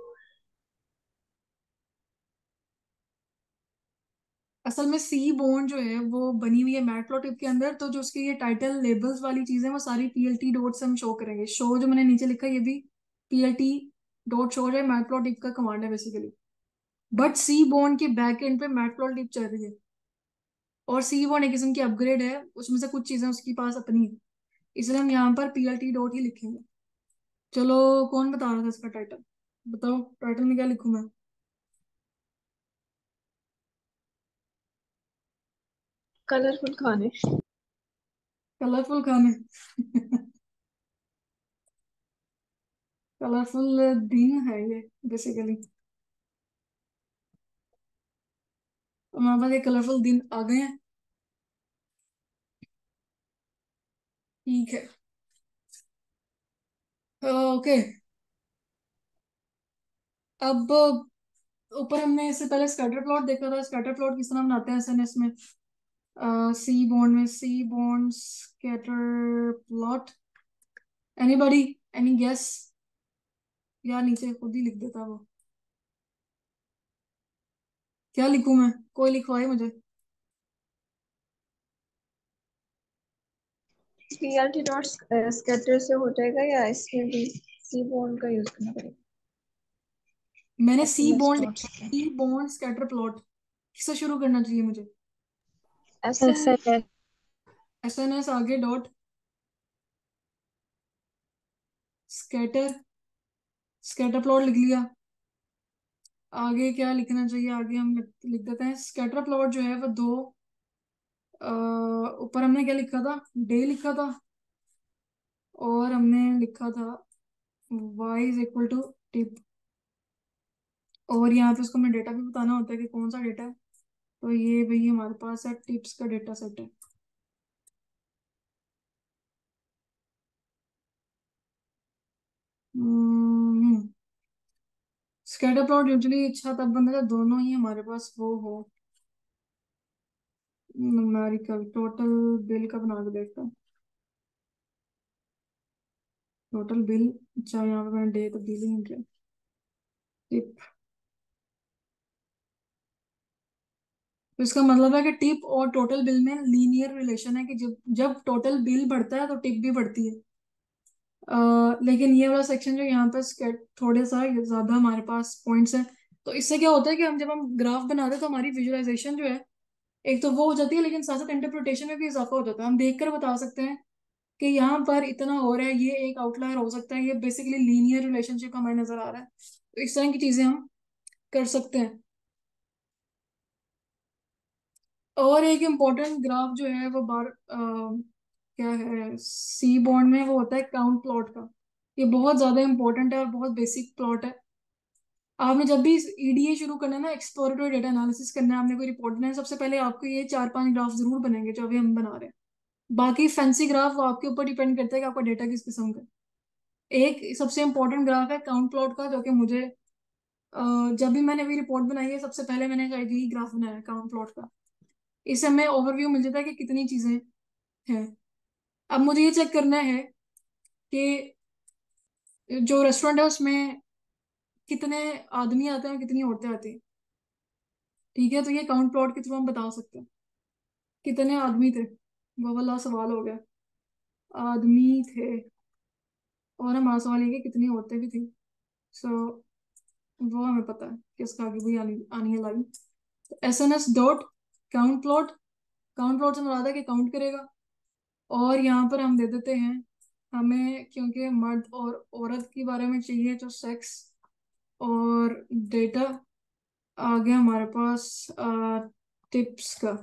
असल में सी बॉन्ड जो है वो बनी हुई है मैटप्लॉटलिब के अंदर, तो जो उसके ये टाइटल लेबल्स वाली चीजें वो सारी PLT डॉट से हम शो करेंगे। शो जो मैंने नीचे लिखा है ये भी PLT डॉट शो है, मैटप्लॉटलिब का कमांड है बेसिकली। बट सी बॉन्ड के बैक एंड पे मैटप्लॉटलिब चल रही है, और सी बॉन्ड एक किस्म की अपग्रेड है, उसमें से कुछ चीजें उसके पास अपनी है, इसलिए हम यहाँ पर PLT डॉट ही लिखेंगे। चलो, कौन बता रहा था इसका टाइटल? बताओ टाइटल में क्या लिखूं मैं? कलरफुल खाने। कलरफुल खाने। कलरफुल दिन है ये बेसिकली। हमारे पास एक कलरफुल दिन आ गए हैं। ठीक है। ओके। अब ऊपर हमने इससे पहले स्कैटर प्लॉट देखा था। स्कैटर प्लॉट किस तरह बनाते हैं SNS में? सी बॉन्ड में seaborn scatter plot. Anybody? Any guess? या नीचे खुद ही लिख देता वो? क्या लिखूं मैं? कोई लिखवाए मुझे। पीएलटी डॉट स्कैटर से हो जाएगा या इसमें भी सी बॉन्ड का यूज करना पड़ेगा? मैंने सी एसएमएस बॉन्ड, dot seaborn scatter plot किससे शुरू करना चाहिए मुझे? एसएमएस। SNS आगे डॉट स्कैटर, स्कैटर प्लॉट लिख लिया। आगे क्या लिखना चाहिए? आगे हम लिख देते हैं स्कैटर प्लॉट जो है वो दो, ऊपर हमने क्या लिखा था? डे लिखा था, और हमने लिखा था y is equal to tip. और यहाँ पे उसको हमें डेटा भी बताना होता है कि कौन सा डेटा है। तो ये भाई हमारे पास है टिप्स का डेटा सेट है। स्कैटर प्लॉट यूजुअली अच्छा तब बनता है दोनों ही हमारे पास वो हो। न्यूमेरिकल टोटल बिल का बना के देखता हूँ। टोटल बिल, अच्छा यहाँ पे मैंने डे तब्दीली नहीं किया। टिप, तो इसका मतलब है कि टिप और टोटल बिल में लीनियर रिलेशन है, कि जब जब टोटल बिल बढ़ता है तो टिप भी बढ़ती है। लेकिन ये वाला सेक्शन जो यहाँ पे थोड़े सा ज्यादा हमारे पास पॉइंट्स हैं, तो इससे क्या होता है कि हम जब हम ग्राफ बनाते हैं तो हमारी विजुअलाइजेशन जो है एक तो वो हो जाती है, लेकिन साथ साथ इंटरप्रिटेशन में भी इजाफा हो जाता है। हम देखकर बता सकते हैं कि यहाँ पर इतना हो रहा है, ये एक आउटलायर हो सकता है, ये बेसिकली लीनियर रिलेशनशिप हमें नजर आ रहा है। तो इस तरह की चीजें हम कर सकते हैं। और एक इम्पोर्टेंट ग्राफ जो है वो क्या है सी बॉन्ड में, वो होता है काउंट प्लॉट का। ये बहुत ज्यादा इंपॉर्टेंट है और बहुत बेसिक प्लॉट है। आपने जब भी EDA शुरू करना है ना, एक्सप्लोरेटरी डेटा एनालिसिस करना है, आपने कोई रिपोर्ट बनाना है, सबसे पहले आपको ये 4-5 ग्राफ जरूर बनेंगे जो अभी हम बना रहे हैं। बाकी फैंसी ग्राफ वो आपके ऊपर डिपेंड करता है कि आपका डेटा किस किस्म का है। एक सबसे इंपॉर्टेंट ग्राफ है काउंट प्लॉट का, जो कि मुझे जब भी मैंने अभी रिपोर्ट बनाई है सबसे पहले मैंने शायद यही ग्राफ बनाया है काउंट प्लॉट का। इससे हमें ओवरव्यू मिल जाता है कि कितनी चीजें हैं। अब मुझे ये चेक करना है कि जो रेस्टोरेंट है उसमें कितने आदमी आते हैं और कितनी औरतें आती हैं। ठीक है, तो ये काउंट प्लॉट के थ्रू हम बता सकते हैं कितने आदमी थे। वो वाला सवाल हो गया, आदमी थे। और हमारा सवाल ये कि कितनी औरतें भी थी। सो वो हमें पता है कि इसका आगे भी आनी आनी है लाइन। तो SNS dot count plot, count plot से मुराद है कि काउंट करेगा। और यहाँ पर हम दे देते हैं, हमें क्योंकि मर्द और औरत के बारे में चाहिए तो सेक्स, और डेटा आ गया हमारे पास टिप्स का।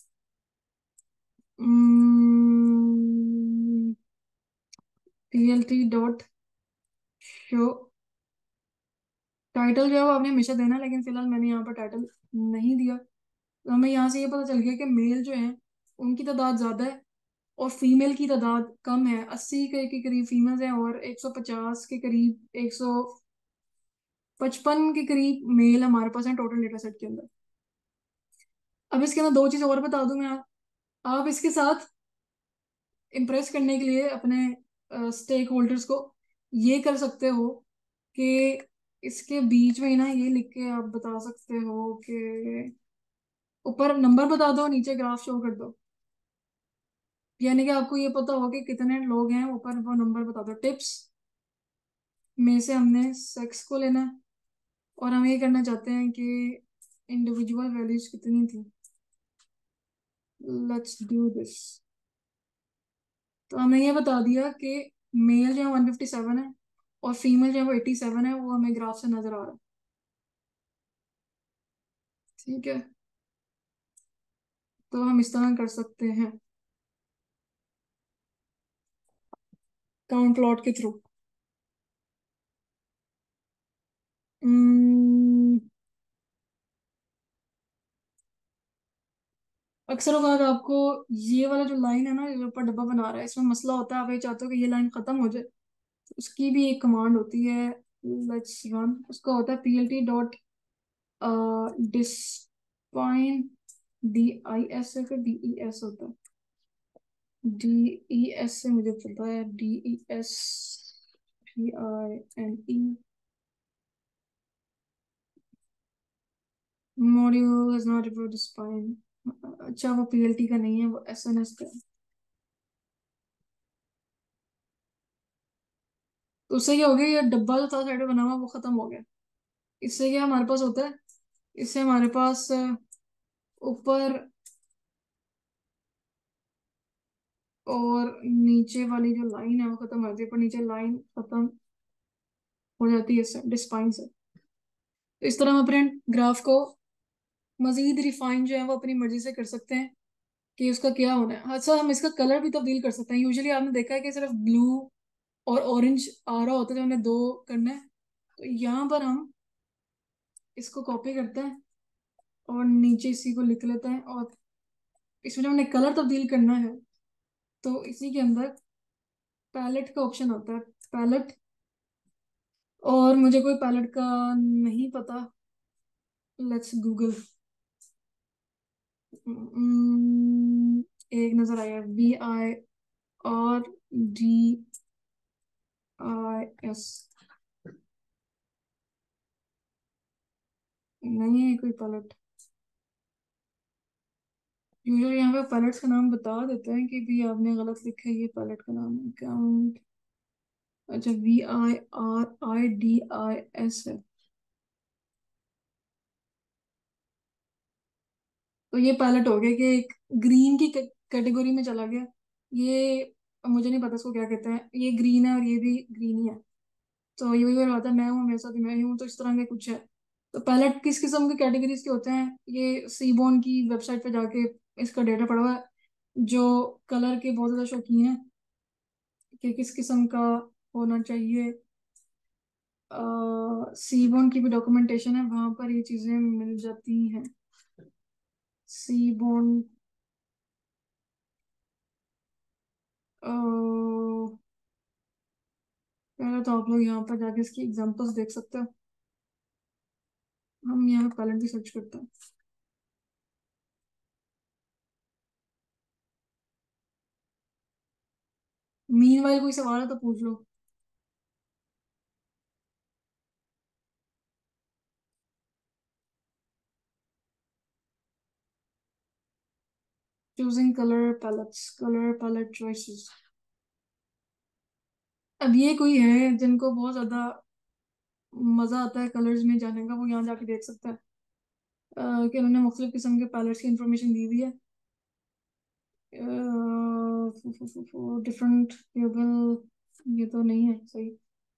PLT dot show. टाइटल जो है वो आपने हमेशा देना है, लेकिन फिलहाल मैंने यहाँ पर टाइटल नहीं दिया। तो हमें यहाँ से ये पता चल गया कि मेल जो है उनकी तादाद ज्यादा है और फीमेल की तादाद कम है। 80 के करीब फीमेल्स हैं और 150 के करीब, 100 55 के करीब मेल हमारे पास है टोटल डेटा सेट के अंदर। अब इसके अंदर दो चीज और बता दूं मैं, आप इसके साथ इम्प्रेस करने के लिए अपने स्टेक होल्डर्स को ये कर सकते हो कि इसके बीच में ही ना ये लिख के आप बता सकते हो कि ऊपर नंबर बता दो, नीचे ग्राफ शो कर दो। यानी कि आपको ये पता हो कि कितने लोग हैं, ऊपर वो नंबर बता दो। टिप्स में से हमने सेक्स को लेना है और हम ये करना चाहते हैं कि इंडिविजुअल वैल्यूज कितनी थी। Let's do this. तो हमने ये बता दिया कि मेल जो है 157 है और फीमेल जो है वो 87 है, वो हमें ग्राफ से नजर आ रहा है। ठीक है, तो हम इस तरह कर सकते हैं काउंट प्लॉट के थ्रू। अक्सर अगर आपको ये वाला जो लाइन है ना, जो ऊपर डब्बा बना रहा है, इसमें मसला होता है, आप ये चाहते हो कि ये लाइन खत्म हो जाए, तो उसकी भी एक कमांड होती है। Let's run. उसका होता है plt डॉट डिस्पाइन, DIS है फिर DES होता है। DES से मुझे पता है, DESPINE module is not about despine. अच्छा, वो PLT का नहीं है, वो SNS का है। तो उससे क्या हो गया, ये डब्बा जो था साइड में बना हुआ वो खत्म हो गया। इससे क्या हमारे पास होता है, इससे हमारे पास ऊपर और नीचे वाली जो लाइन है वो खत्म हो जाती है, पर नीचे लाइन खत्म हो जाती है इससे, डिस्पाइन से। तो इस तरह हम अपने ग्राफ को मजीद रिफाइन जो है वो अपनी मर्जी से कर सकते हैं कि उसका क्या होना है। अच्छा, हम इसका कलर भी तब्दील कर सकते हैं। यूजुअली आपने देखा है कि सिर्फ ब्लू और ऑरेंज आ रहा होता है जब हमने दो करना है। तो यहाँ पर हम इसको कॉपी करते हैं और नीचे इसी को लिख लेते हैं, और इसमें जब हमने कलर तब्दील करना है तो इसी के अंदर पैलेट का ऑप्शन होता है, पैलेट। और मुझे कोई पैलेट का नहीं पता, लेट्स गूगल। एक नजर आया, VIRDIS। नहीं है कोई पैलेट। यूजुअली यहाँ पे पैलेट्स का नाम बता देते हैं कि भी आपने गलत लिखा है, ये पैलेट का नाम है अकाउंट। अच्छा, VIRIDIS है। तो ये पैलेट हो गया कि एक ग्रीन की कैटेगरी में चला गया। ये अब मुझे नहीं पता इसको क्या कहते हैं, ये ग्रीन है और ये भी ग्रीन ही है। तो ये वही बात है, मैं हूँ मेरे साथ मैं ही हूँ, तो इस तरह के कुछ है। तो पैलेट किस किस्म के कैटेगरीज के होते हैं, ये सीबोन की वेबसाइट पे जाके इसका डेटा पड़ा हुआ है। जो कलर के बहुत ज्यादा शौकीन है कि किस किस्म का होना चाहिए, सीबोन की भी डॉक्यूमेंटेशन है, वहां पर ये चीजें मिल जाती हैं। सीबोन पहले तो आप लोग यहाँ पर जाके इसकी एग्जांपल्स देख सकते हो। हम यहाँ पैलेट भी सर्च करते हैं। मीनवाइल कोई सवाल है तो पूछ लो। Choosing colour palettes, colour palette choices. अब ये कोई है जिनको बहुत ज्यादा मजा आता है कलर्स में जाने का, वो यहाँ जाके देख सकता है कि उन्होंने मुख्तलिफ किस्म के पैलेट्स की इंफॉर्मेशन दी हुई है। डिफरेंट टेबल, ये तो नहीं है सही।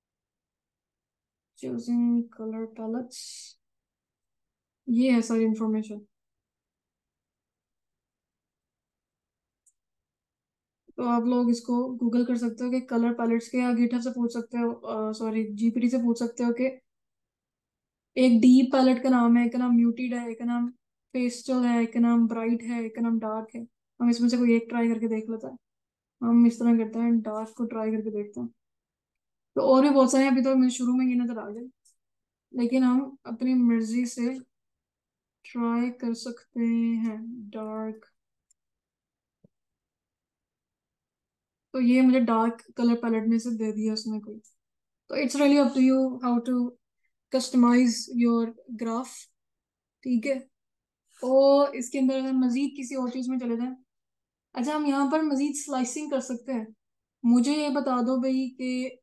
चूजिंग कलर पैलेट्स, ये है सारी इंफॉर्मेशन। तो आप लोग इसको गूगल कर सकते हो कि कलर पैलेट्स के, या गिटहब से पूछ सकते हो, सॉरी जीपीटी से पूछ सकते हो कि एक डीप पैलेट का नाम है, एक का नाम म्यूटेड है, एक का नाम पेस्टल है, एक का नाम ब्राइट है, एक का नाम डार्क है। हम इसमें से कोई एक ट्राई करके देख लेते हैं। हम इस तरह करते हैं, डार्क को ट्राई करके देखते हैं। तो और भी बहुत सारे हैं, अभी तो मुझे शुरू में ये नजर आ गए। लेकिन हम अपनी मर्जी से ट्राई कर सकते हैं डार्क। तो ये मुझे डार्क कलर पैलेट में से दे दिया उसने कोई। तो it's really up to you how to customise your graph. ठीक है। और इसके अंदर अगर मजीद किसी और चीज में चले जाएं, अच्छा हम यहाँ पर मजीद स्लाइसिंग कर सकते हैं। मुझे ये बता दो भाई कि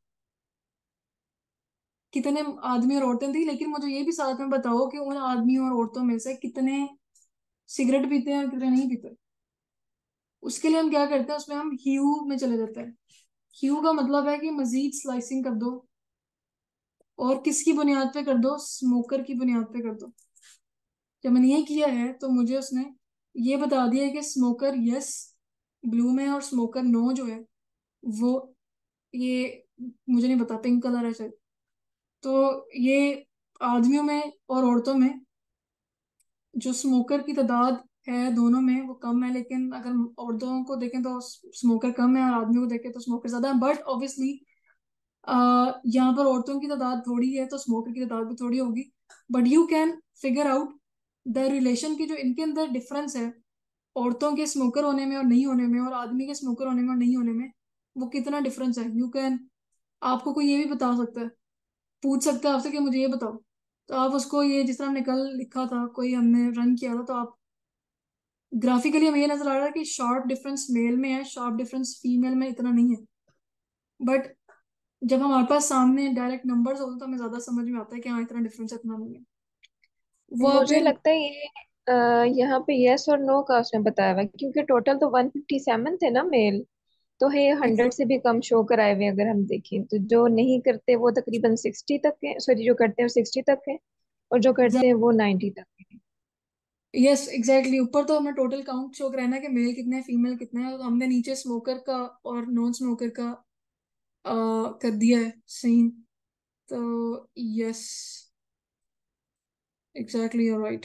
कितने आदमी और औरतें थी, लेकिन मुझे ये भी साथ में बताओ कि उन आदमियों और औरतों में से कितने सिगरेट पीते हैं और कितने नहीं पीते। उसके लिए हम क्या करते हैं, उसमें हम ह्यू में चले जाते हैं। ह्यू का मतलब है कि मजीद स्लाइसिंग कर दो। और किसकी बुनियाद पे कर दो, स्मोकर की बुनियाद पे कर दो। जब मैंने ये किया है तो मुझे उसने ये बता दिया है कि स्मोकर यस ब्लू में और स्मोकर नो जो है वो, ये मुझे नहीं पता, पिंक कलर है शायद। तो ये आदमियों में और औरतों में जो स्मोकर की तादाद है दोनों में वो कम है, लेकिन अगर औरतों को देखें तो स्मोकर कम है और आदमियों को देखें तो स्मोकर ज्यादा है। बट ऑब्वियसली यहाँ पर औरतों की तादाद थोड़ी है तो स्मोकर की तादाद भी थोड़ी होगी। But you can figure out the relation की जो इनके अंदर डिफरेंस है, औरतों के स्मोकर होने में और नहीं होने में, और आदमी के स्मोकर होने में और नहीं होने में, वो कितना डिफरेंस है। यू कैन, आपको कोई ये भी बता सकता है, पूछ सकता है आपसे कि मुझे ये बताओ। तो आप उसको ये जिस तरह हमने कल लिखा था, कोई हमने रन किया था, तो आप ग्राफिकली हमें ये नजर आ रहा है कि शार्प डिफरेंस मेल में है, शार्प डिफरेंस फीमेल में इतना नहीं है। बट जब हमारे पास सामने डायरेक्ट नंबर्स होते हैं तो हमें ज्यादा समझ में आता है कि हाँ इतना डिफरेंस इतना नहीं है। वो मुझे फिर लगता है ये यहाँ पे यस और नो का उसने बताया हुआ है, क्योंकि टोटल तो 157 थे ना मेल। तो है 100 से भी कम शो कराए हुए अगर हम देखें तो। जो नहीं करते वो तकरीबन 60 तक है, सॉरी जो करते हैं वो 60 तक है, और जो करते हैं वो 90 तक है। यस एग्जैक्टली, ऊपर तो हमें टोटल काउंट शो कराना है कि मेल कितने हैं फीमेल कितने हैं, और हमने नीचे स्मोकर का और नॉन स्मोकर का कर दिया है सीन। तो यस एग्जैक्टली यू राइट।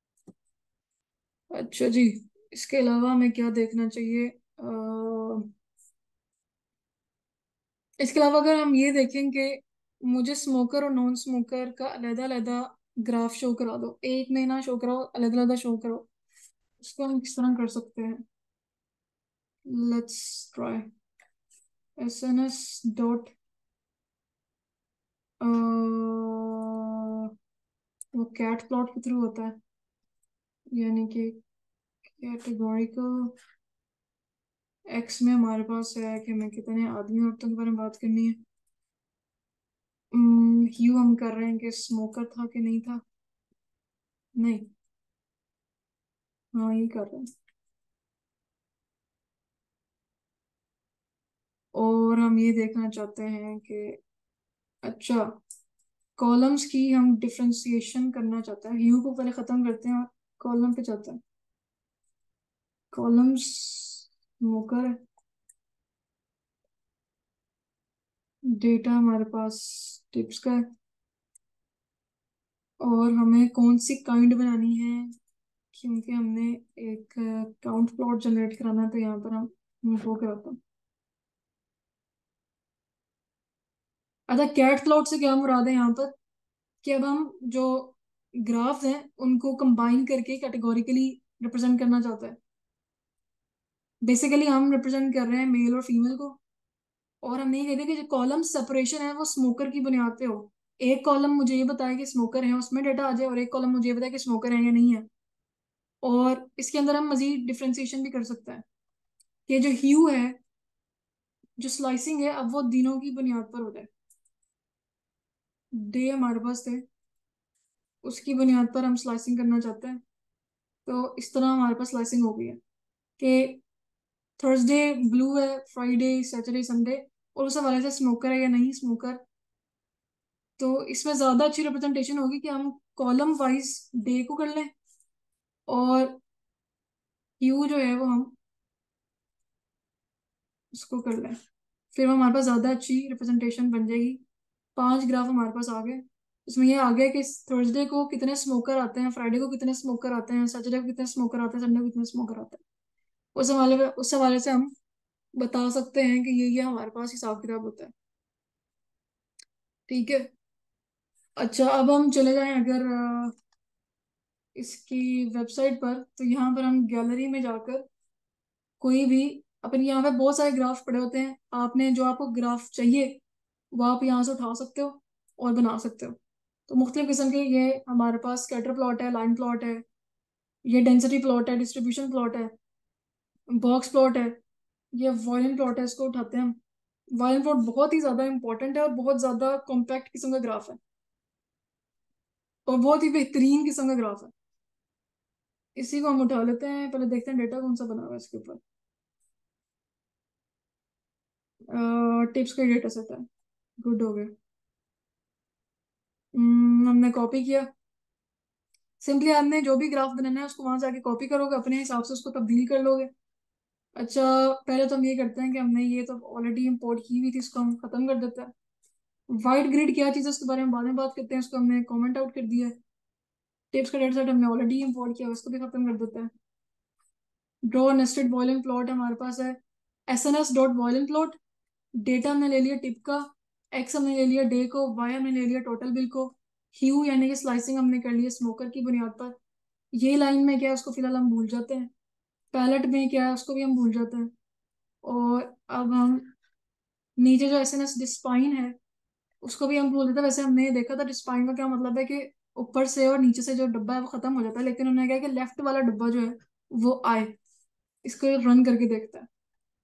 अच्छा जी, इसके अलावा हमें क्या देखना चाहिए? इसके अलावा अगर हम ये देखें कि मुझे स्मोकर और नॉन स्मोकर का अलग अलग ग्राफ शो करा दो, एक में ना शो कराओ, अलग अलग शो करो, उसको हम किस तरह कर सकते हैं? Let's try S N S dot, वो कैट प्लॉट के थ्रू होता है, यानी कि कैटेगोरिकल एक्स में हमारे पास है कि हमें कितने आदमी औरतों के बारे में बात करनी है। ह्यू हम कर रहे हैं कि स्मोकर था कि नहीं था, नहीं, हाँ ये कर रहे हैं। और हम ये देखना चाहते हैं कि अच्छा, कॉलम्स की हम डिफ्रेंसिएशन करना चाहते हैं। ह्यू को पहले खत्म करते हैं और कॉलम पे जाते हैं। कॉलम्स स्मोकर, डेटा हमारे पास टिप्स का है, और हमें कौन सी काइंड बनानी है, क्योंकि हमने एक काउंट प्लॉट जनरेट कराना है, तो यहाँ पर हम वो कराते हैं। अच्छा, कैट प्लॉट से क्या मुराद है यहाँ पर, कि अब हम जो ग्राफ्स हैं उनको कंबाइन करके कैटेगोरिकली रिप्रेजेंट करना चाहते हैं। बेसिकली हम रिप्रेजेंट कर रहे हैं मेल और फीमेल को, और हम नहीं कहते कि जो कॉलम सेपरेशन है वो स्मोकर की बुनियाद पे हो। एक कॉलम मुझे ये बताए कि स्मोकर है, उसमें डेटा आ जाए, और एक कॉलम मुझे ये बताए कि स्मोकर है या नहीं है। और इसके अंदर हम मजीद डिफ्रेंसिएशन भी कर सकते हैं कि जो ह्यू है, जो स्लाइसिंग है, अब वो दिनों की बुनियाद पर हो जाए। डे हमारे पास थे, उसकी बुनियाद पर हम स्लाइसिंग करना चाहते हैं। तो इस तरह हमारे पास स्लाइसिंग हो गई है कि थर्सडे ब्लू है, फ्राइडे सैटरडे संडे, और उस हवाले से स्मोकर है या नहीं स्मोकर। तो इसमें ज्यादा अच्छी रिप्रेजेंटेशन होगी कि हम कॉलम वाइज डे को कर लें, और यू जो है वो हम उसको कर लें। फिर हमारे पास ज्यादा अच्छी रिप्रेजेंटेशन बन जाएगी। 5 ग्राफ हमारे पास आ गए। इसमें ये आ गया कि थर्सडे को कितने स्मोकर आते हैं, फ्राइडे को कितने स्मोकर आते हैं, सैटरडे को कितने स्मोकर आते हैं, संडे को कितने स्मोकर आते हैं। उस हवाले से हम बता सकते हैं कि ये हमारे पास हिसाब किताब होता है। ठीक है। अच्छा, अब हम चले जाएं अगर इसकी वेबसाइट पर, तो यहाँ पर हम गैलरी में जाकर कोई भी, अपन यहाँ पे बहुत सारे ग्राफ पड़े होते हैं, आपने जो आपको ग्राफ चाहिए वो आप यहाँ से उठा सकते हो और बना सकते हो। तो मुख्तलिफ किस्म के ये हमारे पास स्कैटर प्लॉट है, लाइन प्लॉट है, ये डेंसिटी प्लॉट है, डिस्ट्रीब्यूशन प्लॉट है, बॉक्स प्लॉट है, ये वॉयलेंट प्लॉट है, इसको उठाते हैं हम। वॉयलेंट प्लॉट बहुत ही ज्यादा इंपॉर्टेंट है और बहुत ज्यादा कॉम्पैक्ट किस्म का ग्राफ है और बहुत ही बेहतरीन किस्म का ग्राफ है। इसी को हम उठा लेते हैं, पहले देखते हैं डेटा कौन सा बना हुआ है इसके ऊपर। टिप्स का डेटा सेट है, गुड हो गया। हमने कॉपी किया। सिंपली आपने जो भी ग्राफ बनाना है उसको वहां जाके कॉपी करोगे, अपने हिसाब से उसको तब्दील कर लोगे। अच्छा, पहले तो हम ये करते हैं कि हमने ये तो ऑलरेडी इंपोर्ट की हुई थी, इसको हम खत्म कर देते हैं। वाइट ग्रिड क्या चीज़ है उसके बारे में बाद में बात करते हैं, उसको हमने कमेंट आउट कर दिया है। टिप्स का डेटा सेट हमने ऑलरेडी इंपोर्ट किया, उसको भी खत्म कर देते हैं। ड्रॉ नेस्टेड बॉयलिंग प्लॉट हमारे पास है, S N S dot violin plot. Data हमने ले लिया टिप का, एक्स हमने ले लिया डे को, वाई हमने ले लिया टोटल बिल को, ह्यू यानी कि स्लाइसिंग हमने कर लिया स्मोकर की बुनियाद पर। ये लाइन में क्या है उसको फिलहाल हम भूल जाते हैं, पैलेट में क्या है उसको भी हम भूल जाते हैं। और अब हम नीचे जो एस एन एस डिस्पाइन है उसको भी हम भूल देते हैं। वैसे हमने देखा था डिस्पाइन का क्या मतलब है कि ऊपर से और नीचे से जो डब्बा है वो खत्म हो जाता है, लेकिन उन्होंने कहा कि लेफ्ट वाला डब्बा जो है वो आए। इसको रन करके देखता है,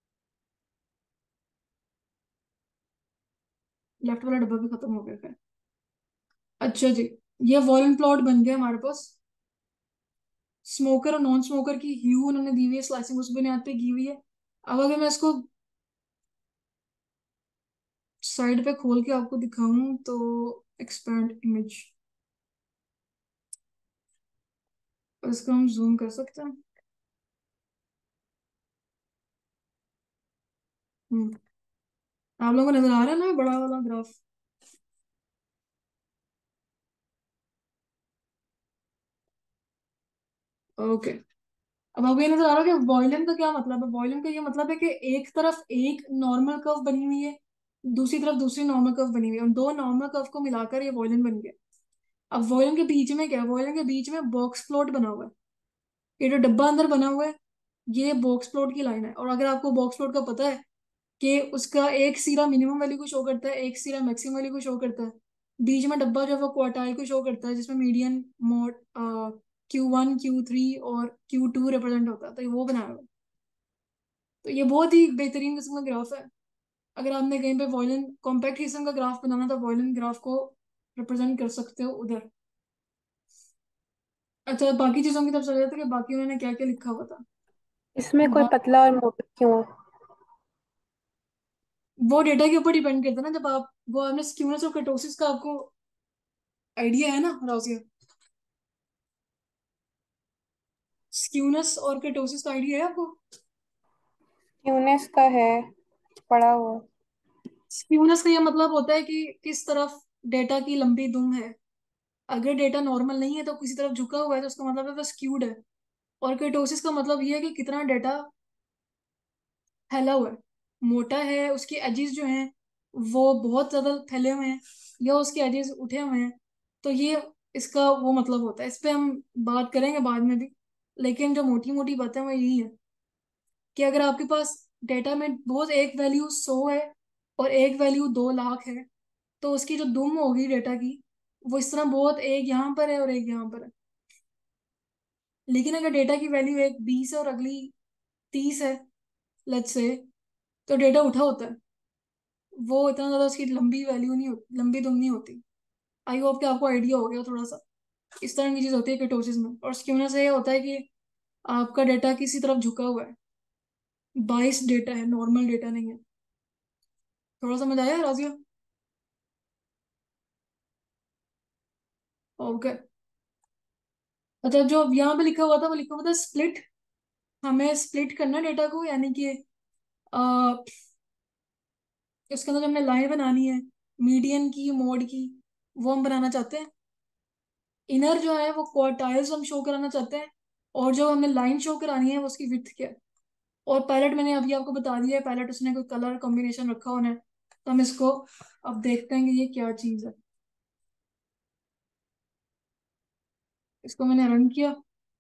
लेफ्ट वाला डब्बा भी खत्म हो गया फिर। अच्छा जी, ये वॉल्यूम प्लॉट बन गया हमारे पास। स्मोकर और नॉन स्मोकर की ह्यू उन्होंने दी हुई है, स्लाइसिंग उस बुनियाद पे की हुई है। अब अगर मैं इसको साइड पे खोल के आपको दिखाऊं तो एक्सपैंड इमेज, इसको हम जूम कर सकते हैं। हम्म, आप लोगों को नजर आ रहा है ना बड़ा वाला ग्राफ? ओके, अब आपको ये नजर आ रहा है कि वॉल्यूम का क्या मतलब है। वॉल्यूम का ये मतलब है कि एक तरफ एक नॉर्मल कर्व बनी हुई है, दूसरी तरफ दूसरी नॉर्मल कर्व बनी हुई है, और दो नॉर्मल कर्व को मिलाकर ये वॉल्यूम बन गया। अब वॉल्यूम के बीच में क्या है, वॉल्यूम के बीच में बॉक्स प्लॉट बना हुआ है। ये जो डब्बा अंदर बना हुआ है ये बॉक्स प्लॉट की लाइन है। और अगर आपको बॉक्स प्लॉट का पता है कि उसका एक सिरा मिनिमम वैल्यू को शो करता है, एक सिरा मैक्सिमम वैल्यू को शो करता है, बीच में डब्बा जो है वो क्वार्टाइल को शो करता है, जिसमें मीडियन मोड Q1 Q3 और Q2 रिप्रेजेंट होता है, तो ये वो बनाया हुआ है। तो ये बहुत ही बेहतरीन किस्म का ग्राफ है। अगर आपने कहीं पे वॉयलेंट कॉम्पैक्ट किस्म का ग्राफ बनाना तो वॉयलेंट ग्राफ को रिप्रेजेंट कर सकते हो उधर। अच्छा, बाकी चीजों की तरफ चले जाते हैं कि बाकी उन्होंने क्या क्या लिखा हुआ था। इसमें कोई पतला और मोटा क्यों? वो डेटा के ऊपर डिपेंड करता है ना। जब आप वो आपने स्क्यूनेस और कर्टोसिस का आपको आइडिया है ना राउजिया? स्क्यूनेस और कर्टोसिस का आइडिया है आपको? क्यूनेस का है, पड़ा हुआ। स्क्यूनेस का ये मतलब होता है कि किस तरफ डेटा की लंबी दुम है। अगर डेटा नॉर्मल नहीं है तो किसी तरफ झुका हुआ है तो उसका मतलब है वो स्क्यूड है। और कर्टोसिस का मतलब ये है कि कितना डेटा फैला हुआ है, मोटा है, उसके एजेस जो हैं वो बहुत ज्यादा फैले हुए हैं, या उसके एजेस उठे हुए हैं। तो ये इसका वो मतलब होता है। इस पे हम बात करेंगे बाद में भी, लेकिन जो मोटी मोटी बातें वो यही है कि अगर आपके पास डेटा में बहुत एक वैल्यू 100 है और एक वैल्यू 2 लाख है, तो उसकी जो दुम होगी डेटा की वो इस तरह बहुत, एक यहाँ पर है और एक यहाँ पर है। लेकिन अगर डेटा की वैल्यू एक 20 है और अगली 30 है, लेट्स से, तो डेटा उठा होता है। वो इतना ज्यादा उसकी लंबी वैल्यू नहीं होती, लंबी दुम नहीं होती। आई होप कि आपको आइडिया हो गया थोड़ा सा। इस तरह की चीज होती है किटोसिस में। और स्क्यूनेस से ये होता है कि आपका डेटा किसी तरफ झुका हुआ है, बाइस डेटा है, नॉर्मल डेटा नहीं है। थोड़ा समझ आया राजिया? ओके। अच्छा, जो यहाँ पे लिखा हुआ था वो लिखा हुआ था स्प्लिट। हमें स्प्लिट करना डेटा को, यानी कि आ, इसके अंदर जो हमने लाइन बनानी है मीडियन की, मोड की, वो हम बनाना चाहते हैं। इनर जो है वो क्वार्टाइल्स हम शो कराना चाहते हैं, और जो हमें लाइन शो करानी है वो उसकी विड्थ क्या है। और पैलेट मैंने अभी आपको बता दिया है, पैलेट उसने कोई कलर कॉम्बिनेशन रखा होना है। तो हम इसको अब देखते हैं कि ये क्या चीज़ है। इसको मैंने रन किया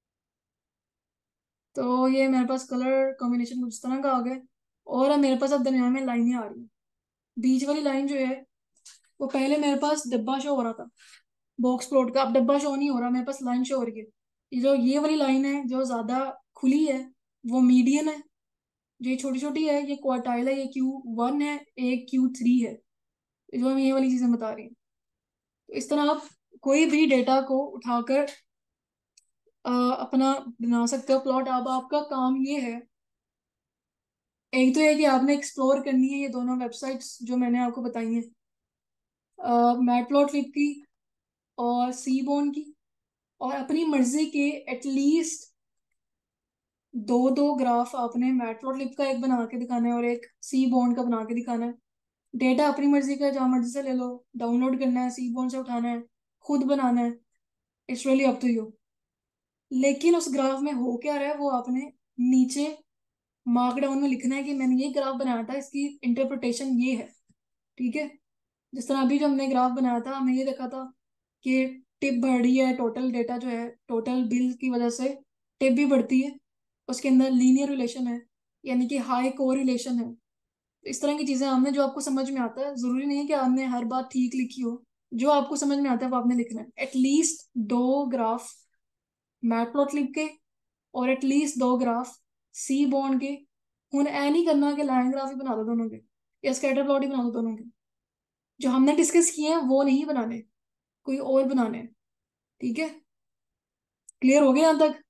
तो ये मेरे पास कलर कॉम्बिनेशन कुछ इस तरह का आ गया। और अब मेरे पास अब दरमियान में लाइनें आ रही हैं। बीच वाली लाइन जो है वो पहले मेरे पास डब्बा शो हो रहा था बॉक्स प्लॉट का, अब डब्बा शो नहीं हो रहा, मेरे पास लाइन शो हो रही है। ये वाली लाइन है जो ज्यादा खुली है वो मीडियन है, जो ये छोटी छोटी है ये क्वार्टाइल है, ये Q1 है, एक Q3 है। जो हम ये वाली चीजें बता रही हैं। तो इस तरह आप कोई भी डेटा को उठाकर अपना बना सकते हो प्लॉट। अब आपका काम ये है, एक तो ये कि आपने एक्सप्लोर करनी है ये दोनों वेबसाइट्स जो मैंने आपको बताई हैं, मैटप्लॉटलिब की और सीबोन की। और अपनी मर्जी के एटलीस्ट दो दो ग्राफ आपने मैटप्लॉटलिब का एक बना के दिखाना है और एक सी बॉन्ड का बना के दिखाना है। डेटा अपनी मर्जी का है, जहाँ मर्जी से ले लो, डाउनलोड करना है, सी बॉन्ड से उठाना है, खुद बनाना है, it's really up to you. लेकिन उस ग्राफ में हो क्या रहा है वो आपने नीचे मार्कडाउन में लिखना है कि मैंने ये ग्राफ बनाया था, इसकी इंटरप्रिटेशन ये है। ठीक है। जिस तरह अभी जो हमने ग्राफ बनाया था हमने ये देखा था कि टिप बढ़ रही है, टोटल डेटा जो है टोटल बिल की वजह से टिप भी बढ़ती है, उसके अंदर लीनियर रिलेशन है, यानी कि हाई कोरिलेशन है। तो इस तरह की चीजें हमने जो आपको समझ में आता है, जरूरी नहीं है कि आपने हर बात ठीक लिखी हो, जो आपको समझ में आता है वो आपने लिखना है। एटलीस्ट दो ग्राफ मैटप्लॉटलिब के और एटलीस्ट दो ग्राफ सी बॉन्ड के। हूं ऐ नहीं करना कि लाइन ग्राफ ही बना दो दोनों के या स्कैटर प्लॉट ही बना दो दोनों के। जो हमने डिस्कस किए हैं वो नहीं बनाने, कोई और बनाने हैं। ठीक है। क्लियर हो गया यहाँ तक?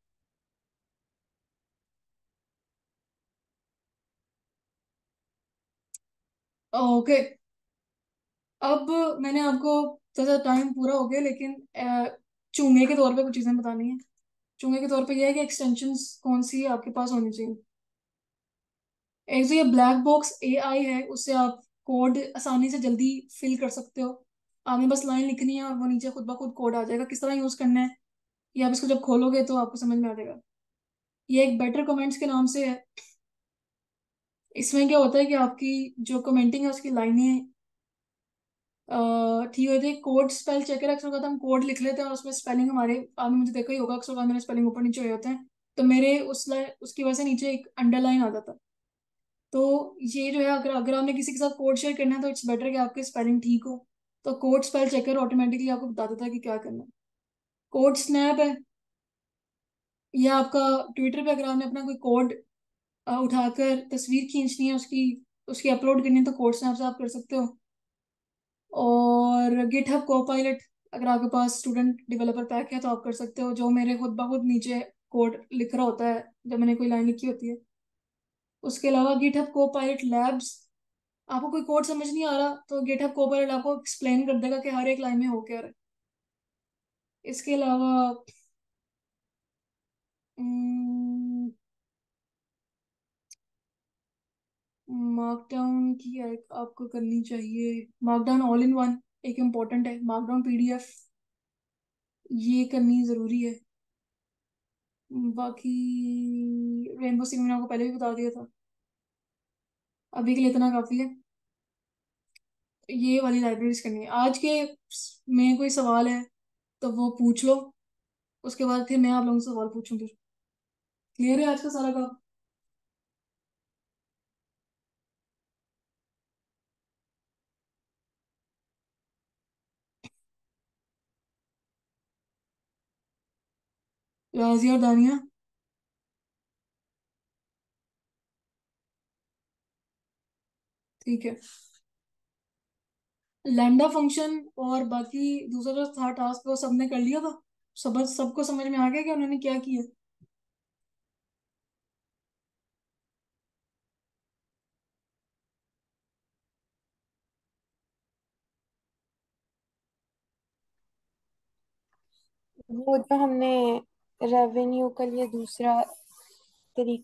ओके। अब मैंने आपको थोड़ा टाइम पूरा हो गया, लेकिन चूंगे के तौर पे कुछ चीजें बतानी है। चूंगे के तौर पे यह है कि एक्सटेंशंस कौन सी आपके पास होनी चाहिए। एक तो ये ब्लैक बॉक्स AI है, उससे आप कोड आसानी से जल्दी फिल कर सकते हो। आपने बस लाइन लिखनी है और वो नीचे खुद ब खुद कोड आ जाएगा। किस तरह यूज करना है ये आप इसको जब खोलोगे तो आपको समझ में आ जाएगा। ये एक बेटर कमेंट्स के नाम से है। इसमें क्या होता है कि आपकी जो कमेंटिंग है उसकी लाइनें ठीक होती है। कोड स्पेल चेकर अक्सर होता है, हम कोड लिख लेते हैं और उसमें स्पेलिंग हमारे, आपने मुझे देखा ही होगा अक्सर बार मेरे स्पेलिंग ऊपर नीचे हुए होते हैं, तो मेरे उसकी वजह से नीचे एक अंडरलाइन आ जाता है। तो ये जो है, अगर अगर आपने किसी के साथ कोड शेयर करना है तो इट्स बेटर कि आपकी स्पेलिंग ठीक हो। तो कोड स्पेल चेकर ऑटोमेटिकली आपको बता देता है कि क्या करना है। कोड स्नैप है, या आपका ट्विटर पे अगर आपने अपना कोई कोड उठाकर तस्वीर खींचनी है, उसकी उसकी अपलोड करनी है, तो कोड स्नैप से आप कर सकते हो। और गिटहब कोपायलट, अगर आपके पास स्टूडेंट डेवलपर पैक है तो आप कर सकते हो, जो मेरे खुद ब खुद नीचे कोड लिख रहा होता है जब मैंने कोई लाइन लिखी होती है। उसके अलावा गिटहब कोपायलट लैब्स, आपको कोई कोड समझ नहीं आ रहा तो गिटहब कोपायलट आपको एक्सप्लेन कर देगा कि हर एक लाइन में हो क्या रहा है। इसके अलावा मार्कडाउन की आपको करनी चाहिए। मार्कडाउन ऑल इन वन एक इम्पॉर्टेंट है, मार्कडाउन PDF ये करनी जरूरी है। बाकी रेनबो सिंह मैंने आपको पहले भी बता दिया था, अभी के लिए इतना काफी है। ये वाली लाइब्रेरीज करनी है। आज के में कोई सवाल है तो वो पूछ लो, उसके बाद फिर मैं आप लोगों से सवाल पूछूंगी। क्लियर है आज का सारा काम? राजिया और दानिया? ठीक है। लैंडा फंक्शन और बाकी दूसरा जो था टास्क वो सबने कर लिया था? सबको समझ में आ गया कि उन्होंने क्या किया? वो जो हमने रेवेन्यू का लिए दूसरा तरीका